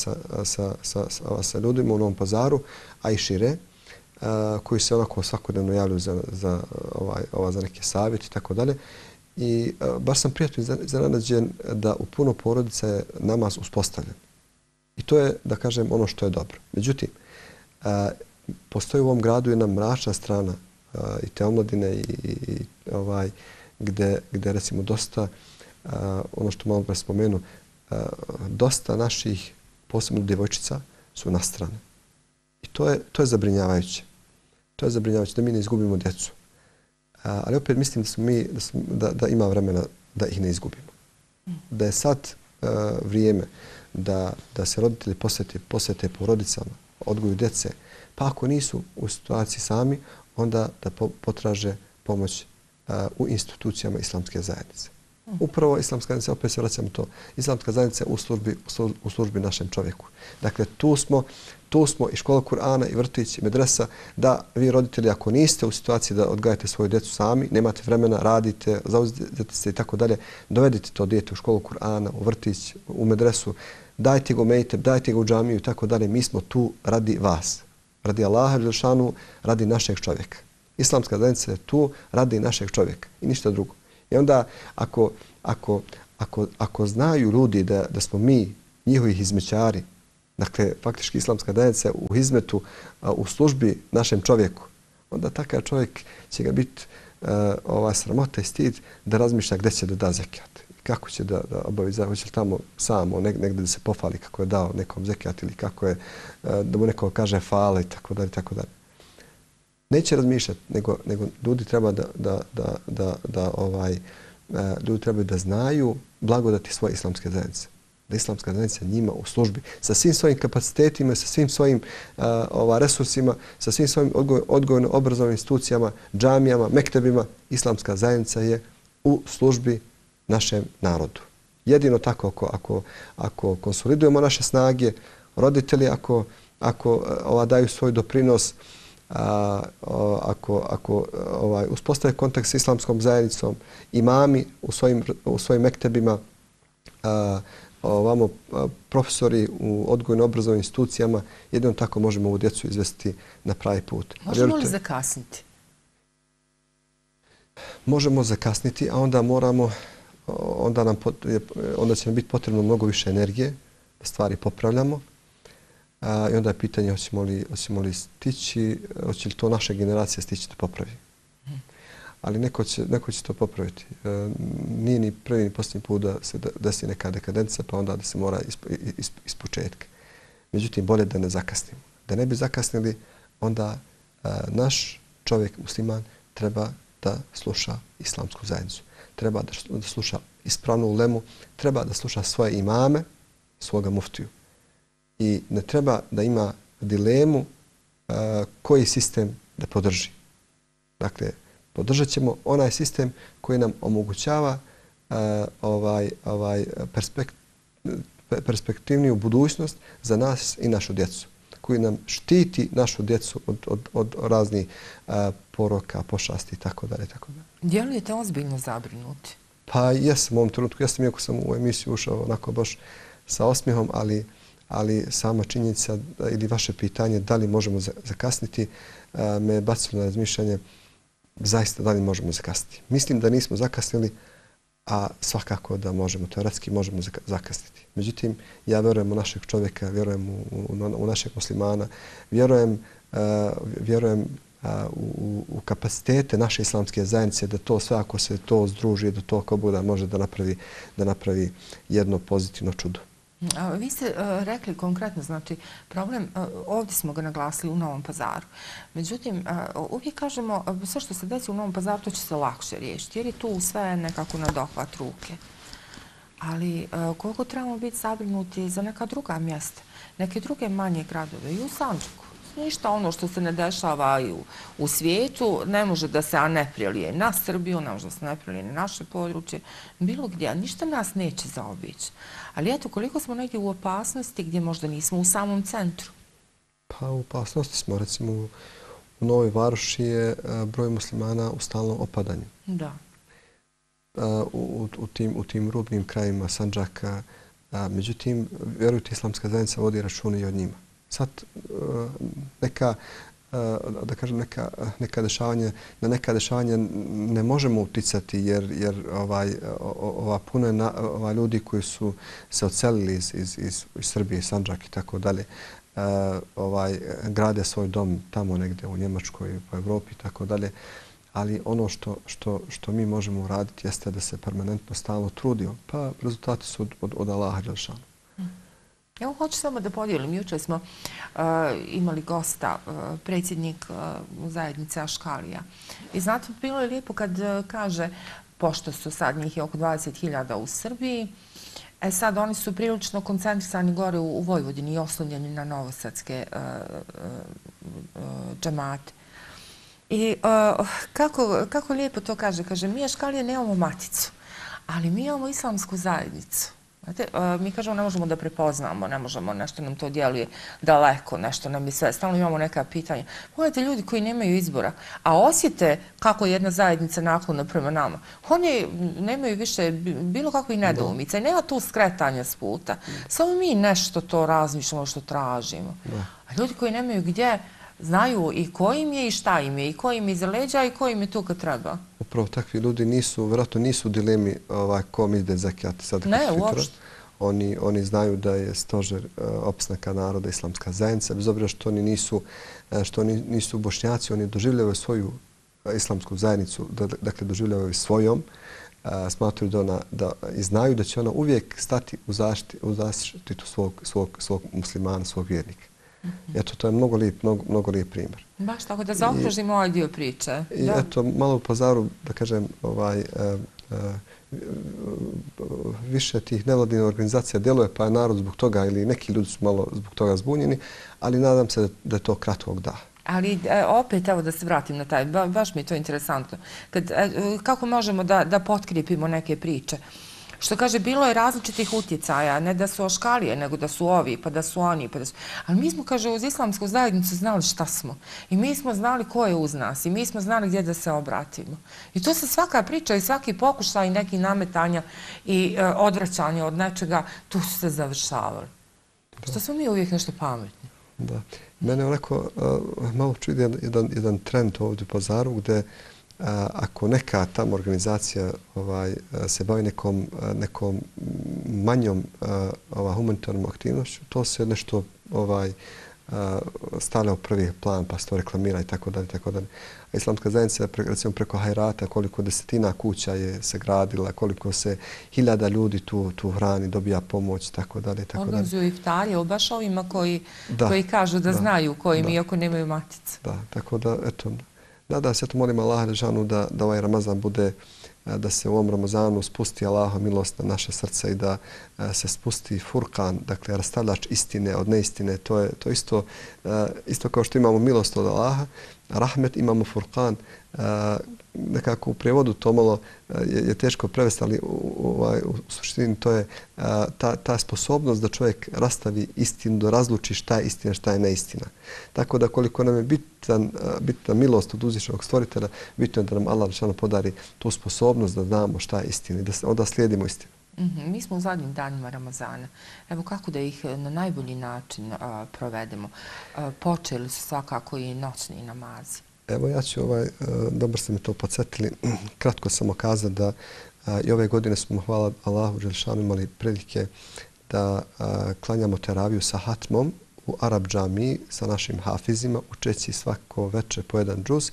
sa ljudima u Novom Pazaru, a i šire, koji se onako svakodnevno javljaju za neke savjeti i tako dalje. I baš sam prijatno iznenađen da u puno porodica je namaz uspostavljen. I to je, da kažem, ono što je dobro. Međutim, postoji u ovom gradu jedna mračna strana i te omladine i gdje recimo dosta, ono što malo pre spomenu, dosta naših, posebno djevojčica, su na strane. I to je zabrinjavajuće. To je zabrinjavajuće da mi ne izgubimo djecu. Ali opet mislim da ima vremena da ih ne izgubimo. Da je sad vrijeme da se roditelji posvete porodicama, odgoju djece, pa ako nisu u situaciji sami, onda da potraže pomoć u institucijama islamske zajednice. Upravo islamska zajednica, opet se vraćamo to, islamska zajednica u službi našem čovjeku. Dakle, tu smo i škola Kur'ana, i vrtić, i medresa, da vi roditelji, ako niste u situaciji da odgajate svoju djecu sami, nemate vremena, radite, zauzete se i tako dalje, dovedite to dijete u školu Kur'ana, u vrtić, u medresu, dajte go mejteb, dajte go u džamiju i tako dalje. Mi smo tu radi vas, radi Allaha dželešanu, radi našeg čovjeka. Islamska zajednica je tu radi našeg čovjeka i ništa drugo. I onda ako znaju ljudi da smo mi njihovi hizmećari, dakle faktički islamska zajednica u hizmetu, u službi našem čovjeku, onda takav čovjek će ga biti sramota i stid da razmišlja gdje će da da zekat. kako će da obavi zakon, hoće li tamo samo negdje da se pofali kako je dao nekom zekijat ili kako je da mu neko kaže fala i tako dalje, tako dalje. Neće razmišljati, nego ljudi treba ljudi trebaju da znaju blagodati svoje islamske zajednice. Da islamska zajednica njima u službi sa svim svojim kapacitetima, sa svim svojim resursima, sa svim svojim odgojno-obrazovnim institucijama, džamijama, mektebima, islamska zajednica je u službi našem narodu. Jedino tako ako konsolidujemo naše snage, roditelji ako daju svoj doprinos, ako uspostave kontakt s islamskom zajednicom, imami u svojim mektebima, ovamo profesori u odgojno-obrazovnim institucijama, jedino tako možemo ovu djecu izvesti na pravi put. Možemo li zakasniti? Možemo zakasniti, a onda onda će nam biti potrebno mnogo više energije da stvari popravljamo. I onda je pitanje hoćemo li stići, hoće li to naša generacija stići da popravi. Ali neko će to popraviti. Nije ni prvi ni posljednji put da se desi neka dekadenca, pa onda da se mora iz početka. Međutim, bolje da ne zakasnimo. Da ne bi zakasnili, onda naš čovjek, musliman, treba da sluša islamsku zajednicu. Treba da sluša ispravnu ulemu, treba da sluša svoje imame, svoga muftiju. I ne treba da ima dilemu koji sistem da podrži. Dakle, podržat ćemo onaj sistem koji nam omogućava perspektivniju budućnost za nas i našu djecu, koji nam štiti našu djecu od raznih poroka, pošasti itd. Djelujete ozbiljno zabrinuti? Pa jesam u ovom trenutku. Jesam, iako sam u emisiju ušao onako baš sa osmijehom, ali sama činjenica ili vaše pitanje da li možemo zakasniti me bacilo na razmišljanje zaista da li možemo zakasniti. Mislim da nismo zakasnili, a svakako da možemo, teoretski možemo zakasniti. Međutim, ja vjerujem u našeg čovjeka, vjerujem u našeg muslimana, vjerujem u kapacitete naše islamske zajednice da to sve ako se to združi, da to ko bude može da napravi jedno pozitivno čudo. Vi ste rekli konkretno, znači problem, ovdje smo ga naglasili u Novom Pazaru. Međutim, uvijek kažemo sve što se desi u Novom Pazaru to će se lakše riješiti jer je tu sve nekako na dohvat ruke. Ali koliko trebamo biti zabrinuti za neka druga mjesta, neke druge manje gradove i u Sandžaku. Ništa ono što se ne dešava u svijetu ne može da se ne prelije na Srbiju, ne može da se ne prelije na naše područje, bilo gdje. Ništa nas neće zaobići. Ali eto, koliko smo negdje u opasnosti gdje možda nismo u samom centru? Pa u opasnosti smo. Recimo u Novoj Varoši je broj muslimana u stalnom opadanju. Da. U tim rubnim krajima Sandžaka. Međutim, vjerujte, islamska zajednica vodi računa i od njima. Sad neka dešavanja ne možemo uticati jer puno je ljudi koji su se odselili iz Srbije, Sandžak i tako dalje, grade svoj dom tamo negdje u Njemačkoj, po Evropi i tako dalje. Ali ono što mi možemo uraditi jeste da se permanentno stalno trudimo. Pa rezultati su od Allaha dželešanu. Evo, hoću samo da podijelim. Jučer smo imali gosta, predsjednik zajednice Aškalija. I znate, bilo je lijepo kad kaže, pošto su sad njih je oko 20.000 u Srbiji, sad oni su prilično koncentrisani gore u Vojvodini i oslonjeni na novosadske džemate. I kako lijepo to kaže. Kaže, mi Aškalije nemamo maticu, ali mi imamo islamsku zajednicu. Mi kažemo ne možemo da prepoznamo, ne možemo, nešto nam to djeluje daleko, nešto nam je sve, stalno imamo neka pitanja. Pogledajte ljudi koji nemaju izbora, a osjete kako je jedna zajednica naklona prema nama. Oni nemaju više bilo kakvih nedoumica i nema tu skretanja s puta. Samo mi nešto to razmišljamo što tražimo. A ljudi koji nemaju gdje, znaju i ko im je i šta im je, i ko im je iza leđa i ko im je tu kad treba. Upravo takvi ljudi vjerojatno nisu u dilemi kom ide zekijat sad. Ne, uopšte. Oni znaju da je stožer opstanka naroda islamska zajednica, bez obzira što oni nisu Bošnjaci, oni doživljavaju svoju islamsku zajednicu, dakle doživljavaju svojom smatraju i znaju da će ona uvijek stati u zaštitu svog muslimana, svog vjernika. Eto, to je mnogo lijep primjer. Baš tako, da zaokružimo ovaj dio priče. I eto, malo u Pazaru, da kažem, više tih nevladinih organizacija djeluje, pa je narod zbog toga ili neki ljudi su malo zbog toga zbunjeni, ali nadam se da je to kratkog daha. Ali opet, evo da se vratim na taj, baš mi je to interesantno. Kako možemo da potkrijepimo neke priče? Što kaže, bilo je različitih utjecaja, ne da su oškalije, nego da su ovi, pa da su oni, pa da su... Ali mi smo, kaže, uz islamsku zajednicu znali šta smo. I mi smo znali ko je uz nas. I mi smo znali gdje da se obratimo. I to se svaka priča i svaki pokušaj neki nametanja i odvraćanja od nečega, tu su se završavali. Što smo mi uvijek nešto pametni. Da. Mene onako malo čudi jedan trend ovdje u Pazaru gdje ako neka tamo organizacija se bavi nekom manjom humanitarnom aktivnošću, to se nešto stavlja u prvi plan pa se to reklamira i tako dalje. Islamska zajednica, recimo preko Hajrata, koliko desetina kuća je se gradila, koliko se hiljada ljudi tu hrani, dobija pomoć i tako dalje. Organizuju iftarije, baš ovima koji kažu da znaju kojim iako nemaju matice. Da, tako da, eto, nadam se, molim Allaha Đelešanu da ovaj Ramazan bude, da se u ovom Ramazanu spusti Allahova milost na naše srce i da se spusti furkan, dakle rastavljač istine od neistine. To je isto kao što imamo milost od Allaha, rahmet, imamo furkan. Nekako u prijevodu to malo je teško prevesti, ali u suštini to je ta sposobnost da čovjek rastavi istinu, da razluči šta je istina, šta je neistina. Tako da koliko nam je bitna milost od uzvišenog stvoritelja, bitno je da nam Allah Đelešanu podari tu sposobnost da znamo šta je istina i da onda slijedimo istinu. Mi smo u zadnjim danima Ramazana. Evo kako da ih na najbolji način provedemo. Počeli su svakako i noćni namazi. Evo ja ću, dobro ste mi to podsjetili, kratko samo kazati da i ove godine smo, hvala Allahu Đelešanu, imali prilike da klanjamo teraviju sa hatmom u Arab džamiji sa našim hafizima, učeći svako večer po jedan džuz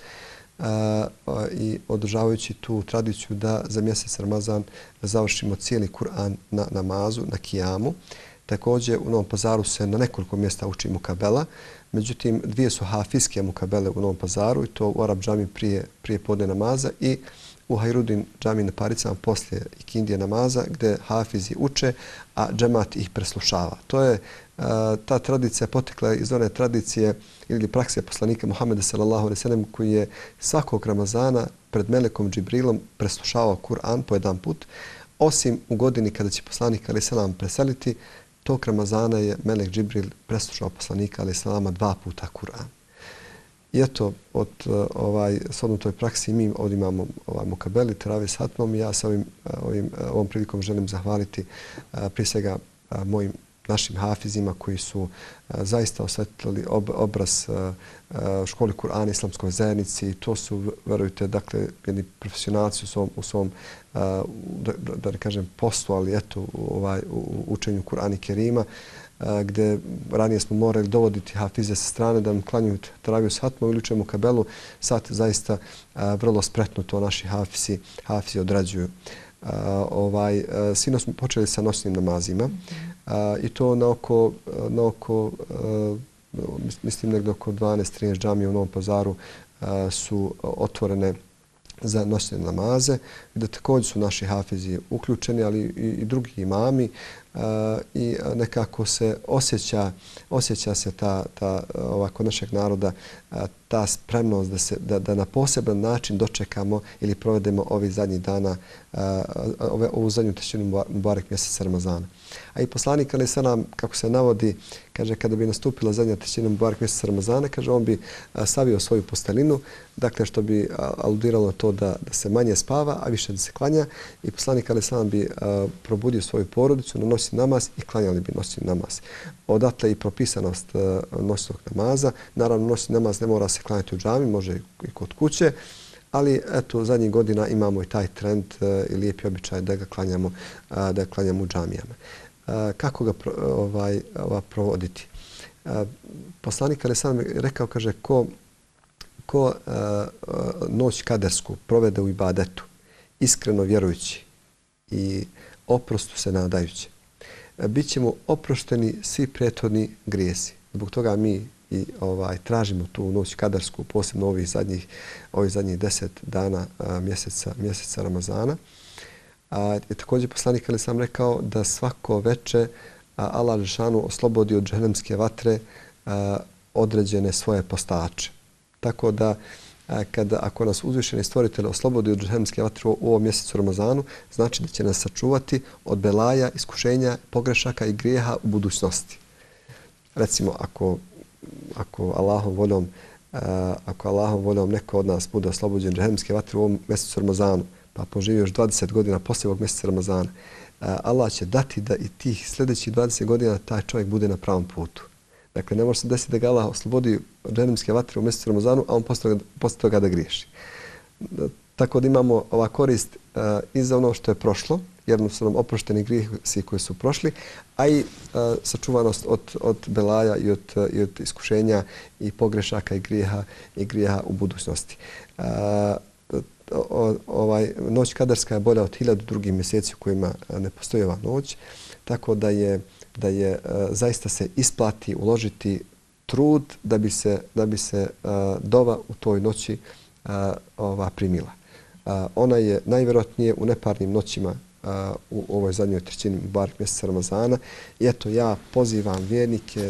i održavajući tu tradiciju da za mjesec Ramazan završimo cijeli Kur'an na namazu, na kijamu. Također u Novom Pazaru se na nekoliko mjesta uči mukabela. Međutim, dvije su hafizske mukabele u Novom Pazaru i to u Arab džami prije podne namaza i u Hajrudin džami na Paricama poslije ikindije namaza gdje hafizi uče, a džemat ih preslušava. To je ta tradicija potekla iz one tradicije ili prakse poslanika Muhammeda sallallahu alejhi ve sellem koji je svakog Ramazana pred melekom Džibrilom preslušavao Kur'an po jedan put, osim u godini kada će poslanik alejhi selam preseliti. Tog Ramazana je melek Džibril preslušao poslanika alejhi selama 2 puta Kur'an. I eto, shodno toj praksi mi ovdje imamo mukabeli, teravije s hatmom i ja sa ovom prilikom želim zahvaliti prije svega mojim našim hafizima koji su zaista osvetlili obraz školi Kur'ana islamskoj zajednici i to su, verujte, dakle, jedni profesionalci u svom da ne kažem poslu, ali eto u učenju Kur'ana i Kerima, gdje ranije smo morali dovoditi hafize sa strane da nam klanjuju teraviju s hatmom ili učemo kabelu. Sad zaista vrlo spretno to naši hafizi odrađuju. Sino smo počeli sa noćnim namazima i to na oko mislim negdje oko 12-13 džamija u Novom Pazaru su otvorene za noćne namaze, gdje također su naši hafizi uključeni, ali i drugi imami i nekako se osjeća se kod našeg naroda ta spremnost da na poseban način dočekamo ili provedemo ovih zadnjih dana, ovu zadnju trećinu Mubarek mjeseca Ramazana. A i poslanik alejhi selam, kako se navodi, kaže kada bi nastupila zadnja trećina Mubarek mjeseca Ramazana, kaže on bi stavio svoju postelinu, dakle što bi aludiralo to da se manje spava, a više da se klanja, i poslanik alejhi selam bi probudio svoju porodicu na noćni namaz i klanjali bi noćni namaz. Odatle i propisanost noćnog namaza. Naravno, noćni namaz ne mora se klanjati u džami, može i kod kuće, ali eto, zadnjih godina imamo i taj trend i lijepi običaj da ga klanjamo u džamijama. Kako ga provoditi? Poslanik alejhi selam je rekao, kaže, ko noć kadersku provede u ibadetu iskreno vjerujući i oprostu se nadajući, bit ćemo oprošteni svi prethodni grijesi. Zbog toga mi i tražimo tu noć kadarsku, posebno ovih zadnjih 10 dana mjeseca Ramazana. Također poslanik ali sam rekao da svako veče Allah dželešanu oslobodi od džehennemske vatre određene svoje postače. Tako da ako nas uzvišeni stvoritelj oslobodi od džehennemske vatre u ovom mjesecu Ramazanu, znači da će nas sačuvati od belaja, iskušenja, pogrešaka i grijeha u budućnosti. Recimo, ako Allahom voljom neko od nas bude oslobođen džehennemske vatre u ovom mjesecu Ramazanu, pa poživi još 20 godina poslije ovog mjeseca Ramazana, Allah će dati da i tih sljedećih 20 godina taj čovjek bude na pravom putu. Dakle, ne može se desiti da ga Allah oslobodi od džehennemske vatre u mjesecu Ramazanu, a on poslije toga da griješi. Tako da imamo ova korist i za ono što je prošlo, jer su nam oprošteni grijesi koji su prošli, a i sačuvanost od belaja i od iskušenja i pogrešaka i grijeha u budućnosti. Noć kadarska je bolja od 1000 drugih mjeseci u kojima ne postoji ova noć, tako da je zaista se isplati uložiti trud da bi se dova u toj noći primila. Ona je najvjerojatnije u neparnim noćima u ovoj zadnjoj trećini Mubarek mjeseca Ramazana. I eto, ja pozivam vjernike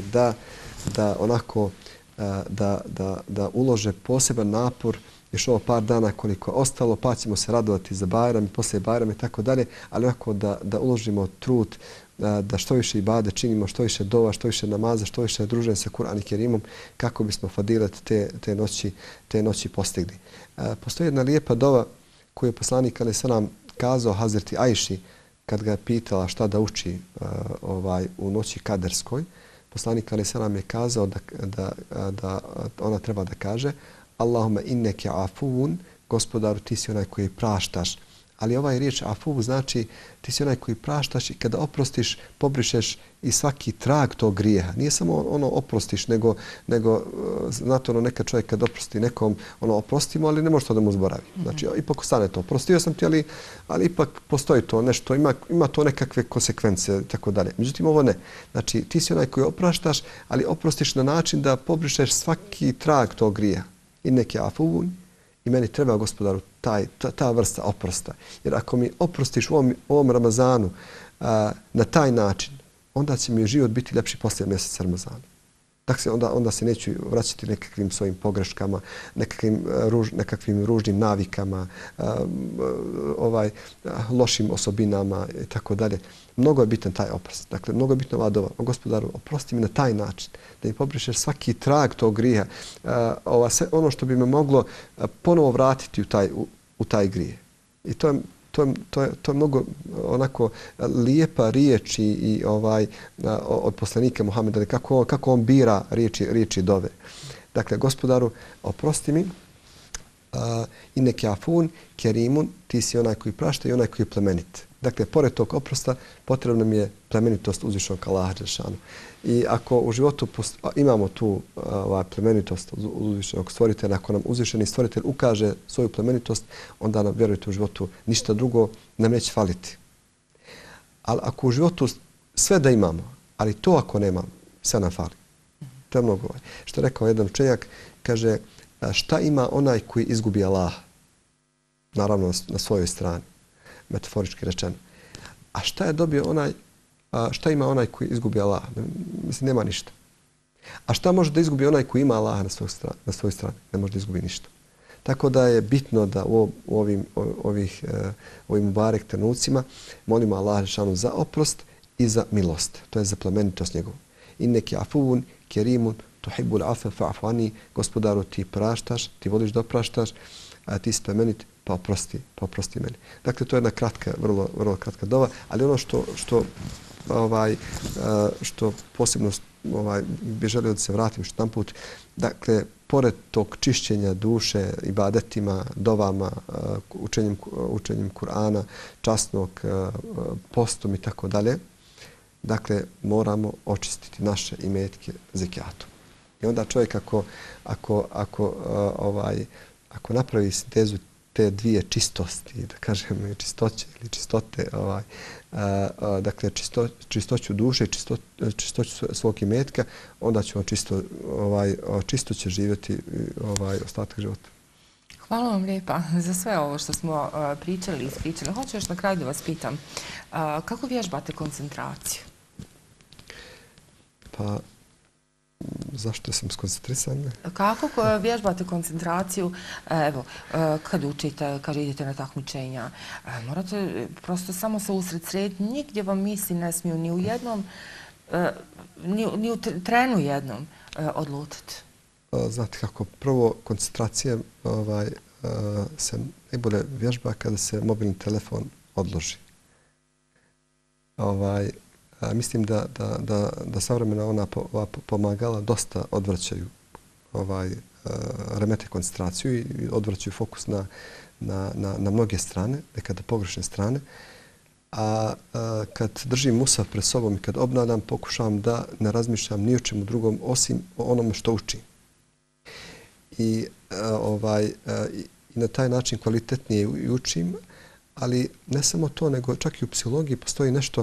da ulože poseban napor još ovo par dana koliko je ostalo, pa ćemo se radovati za Bajram i poslije Bajrama i tako dalje, ali onako da uložimo trud, da što više ibade činimo, što više dova, što više namaza, što više druženja sa Kur'an i Kerimom, kako bismo fadilet te noći postigli. Postoji jedna lijepa dova koju je poslanik alejhi selam kazao Hazreti Ajši kad ga je pitala šta da uči u noći kaderskoj. Poslanik alejhi selam je kazao da ona treba da kaže: Allahumma inneke afuvun, gospodaru ti si onaj koji praštaš. Ali ovaj riječ afu znači ti si onaj koji praštaš i kada oprostiš, pobrišeš i svaki trag tog grijeha. Nije samo ono oprostiš, nego znate nekad čovjek kad oprosti nekom, oprostimo, ali ne može to da mu zboravi. Znači, ipak ostane to. Oprostio sam ti, ali ipak postoji to nešto, ima to nekakve konsekvence i tako dalje. Međutim, ovo ne. Znači, ti si onaj koji opraštaš, ali oprostiš na način da pobrišeš svaki trag tog grijeha. I neki afuvun, i meni treba, gospodaru, ta vrsta oprosta. Jer ako mi oprostiš u ovom Ramazanu na taj način, onda će mi život biti ljepši poslije mjeseca Ramazana. Dakle, onda se neću vraćati nekakvim svojim pogreškama, nekakvim ružnim navikama, lošim osobinama i tako dalje. Mnogo je bitan taj oprost. Dakle, mnogo je bitna ova dova. Gospodaru, oprosti mi na taj način, da mi pobrišeš svaki trag tog grijeha, ono što bi me moglo ponovo vratiti u taj grije. I to je mnogo onako lijepa riječ i od poslanika Muhameda, kako on bira riječi dove. Dakle, gospodaru, oprosti mi, inneke afun, kerimun, ti si onaj koji prašta i onaj koji je plemenit. Dakle, pored tog oprosta potrebna mi je plemenitost uzvišenog Allaha dželešanu. I ako u životu imamo tu plemenitost uzvišenog stvoritelja, ako nam uzvišeni stvoritelj ukaže svoju plemenitost, onda nam, vjerujte, u životu ništa drugo nam neće faliti. Ali ako u životu sve da imamo, ali to ako nemamo, sve nam fali. To je mnogo. Što je rekao jedan učenjak, kaže, šta ima onaj koji izgubi Allaha? Naravno, na svojoj strani, metaforički rečeno. A šta je dobio šta ima onaj koji izgubi Allaha? Mislim, nema ništa. A šta može da izgubi onaj koji ima Allaha na svojoj strani? Ne može da izgubi ništa. Tako da je bitno da u ovim mubarek trenucima molimo Allaha dželešanu za oprost i za milost. To je za plemenitost njegovu. Inneki afuvun kerimun tuhibbul afwa fa'fu anni, gospodaru ti praštaš, ti voliš da opraštaš, a ti si plemenit, pa oprosti meni. Dakle, to je jedna kratka, vrlo kratka dova, ali ono što posebno bi želio da se vratim što jedan put, dakle, pored tog čišćenja duše, ibadetima, dovama, učenjem Kur'ana, časnog, postom i tako dalje, dakle, moramo očistiti naše imetke zekijatom. I onda čovjek ako napravi sintezu te dvije čistosti, da kažem čistoće ili čistote, dakle čistoću duše i čistoću svog imetka, onda će on čisto će živjeti ostatak života. Hvala vam lijepa za sve ovo što smo pričali i ispričali. Hoću još na kraju da vas pitam, kako vježbate koncentraciju? Pa, zašto sam skoncentrisan? Kako vježbate koncentraciju? Evo, kad učite, kad idete na takmičenja, morate prosto samo se usredsrediti. Nigdje vam misli ne smiju ni u jednom, ni u trenu jednom odlutiti. Znate kako, prvo koncentracija se najbolje vježba kada se mobilni telefon odloži. Mislim da savremena ova pomagala dosta odvraćaju remete koncentraciju i odvraćaju fokus na mnoge strane, nekada pogrešne strane. A kad držim musaf pred sobom i kad obnavljam, pokušavam da ne razmišljam ni o čemu drugom osim o onome što učim. I na taj način kvalitetnije i učim, ali ne samo to, nego čak i u psihologiji postoji nešto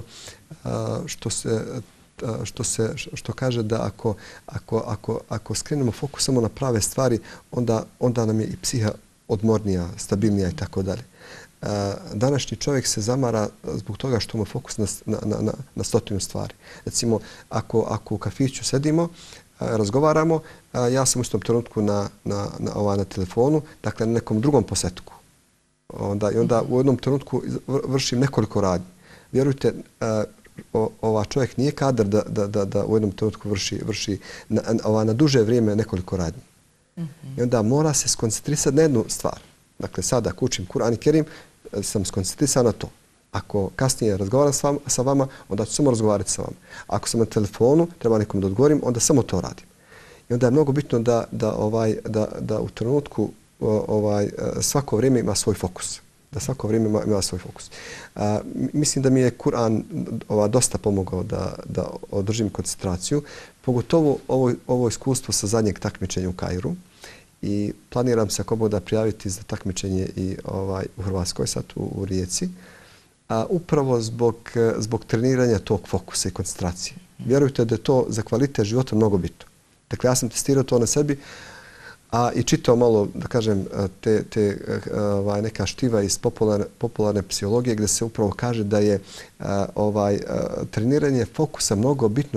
što kaže da ako skrenemo fokus samo na prave stvari, onda nam je i psiha odmornija, stabilnija i tako dalje. Današnji čovjek se zamara zbog toga što mu fokus na stotinu stvari. Recimo, ako u kafiću sedimo, razgovaramo, ja sam u istom trenutku na telefonu, dakle na nekom drugom posetku. I onda u jednom trenutku vršim nekoliko radnji. Vjerujte, čovjek nije kadar da u jednom trenutku vrši na duže vrijeme nekoliko radnji. I onda mora se skoncentrisati na jednu stvar. Dakle, sada ako učim Kur'an i Kerim, sam skoncentrisan na to. Ako kasnije razgovaram sa vama, onda ću samo razgovarati sa vama. Ako sam na telefonu, treba nekom da odgovorim, onda samo to radim. I onda je mnogo bitno da u trenutku svako vrijeme ima svoj fokus. Da svako vrijeme ima svoj fokus. Mislim da mi je Kur'an dosta pomogao da održim koncentraciju. Pogotovo ovo iskustvo sa zadnjeg takmičenja u Kairu. I planiram se ako da prijaviti za takmičenje i u Hrvatskoj, sad u Rijeci. Upravo zbog treniranja tog fokusa i koncentracije. Vjerujte da je to za kvalitet života mnogo bitno. Dakle, ja sam testirao to na sebi, i čitao malo, da kažem, neka štiva iz popularne psihologije gdje se upravo kaže da je treniranje fokusa mnogo bitno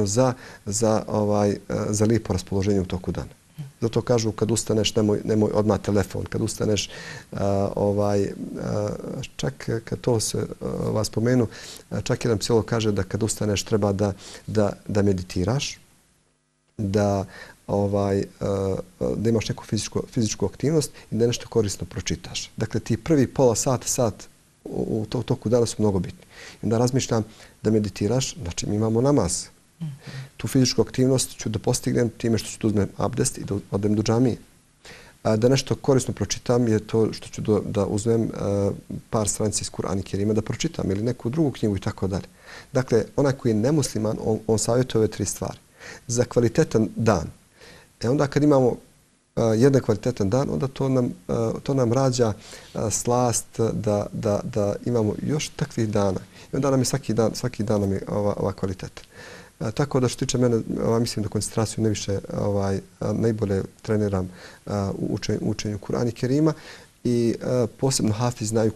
za lijepo raspoloženje u toku dana. Zato kažu kad ustaneš nemoj odmah telefon, kad ustaneš čak kad to se vas spomenu, čak jedan psiholog kaže da kad ustaneš treba da meditiraš, da imaš neku fizičku aktivnost i da nešto korisno pročitaš. Dakle, ti prvi pola sat u toku dana su mnogo bitni. I onda razmišljam da meditiraš, znači mi imamo namaz. Tu fizičku aktivnost ću da postignem time što ću da uzmem abdest i da odem do džamije. Da nešto korisno pročitam je to što ću da uzmem par stranica iz Kur'ana i Kerima da pročitam ili neku drugu knjigu i tako dalje. Dakle, onaj koji je nemusliman, on savjetuje ove tri stvari. Za kvalitetan dan. Onda kad imamo jedan kvalitetan dan, onda to nam rađa slast da imamo još takvih dana. I onda nam je svaki dan nam je ova kvaliteta. Tako da što tiče mene, mislim da koncentraciju najbolje treniram u učenju Kur'ana i Kerima i posebno hafiz znaju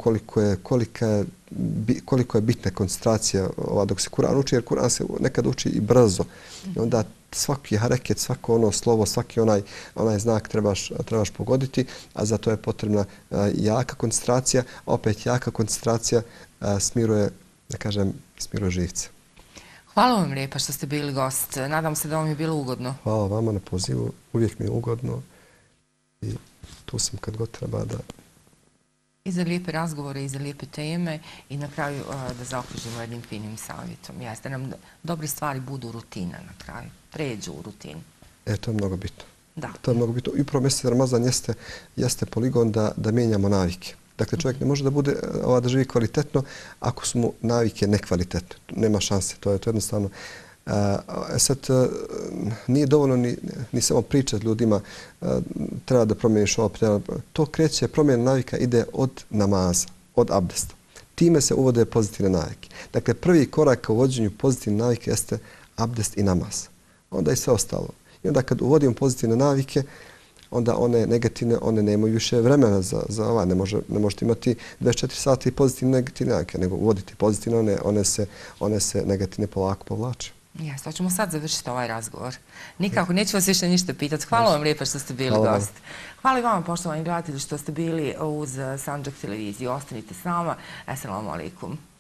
koliko je bitna koncentracija dok se Kur'an uči, jer Kur'an se nekad uči i brzo. I onda svaki hareket, svako ono slovo, svaki onaj znak trebaš pogoditi, a za to je potrebna jaka koncentracija, opet jaka koncentracija smiruje živce. Hvala vam lijepa što ste bili gost. Nadam se da vam je bilo ugodno. Hvala vama na pozivu. Uvijek mi je ugodno i tu sam kad god treba da... I za lijepe razgovore, i za lijepe teme i na kraju da zaokružimo jednim finim savjetom. Jeste da nam dobre stvari budu rutina na kraju. Pređu u rutinu. To je mnogo bitno. Da. To je mnogo bitno. I upravo mjesec Ramazan jeste poligon da mijenjamo navike. Dakle, čovjek ne može da živi kvalitetno ako su mu navike nekvalitetne. Nema šanse. To je jednostavno Sad, nije dovoljno ni samo pričati ljudima treba da promijeniš ovo. To kreće, promjena navika ide od namaza, od abdesta. Time se uvode pozitivne navike. Dakle, prvi korak ka uvođenju pozitivne navike jeste abdest i namaz. Onda i sve ostalo. I onda kad uvodimo pozitivne navike, onda one negativne, one nemaju više vremena za ovaj. Ne možete imati 24 sata i pozitivne negativne navike, nego uvoditi pozitivne, one se negativne polako povlače. Jes, to ćemo sad završiti ovaj razgovor. Nikako, neću vas više ništa pitati. Hvala vam lijepo što ste bili gost. Hvala i vama, poštovani gledatelji, što ste bili uz Sandžak televiziju. Ostanite s nama. Assalamu alaikum.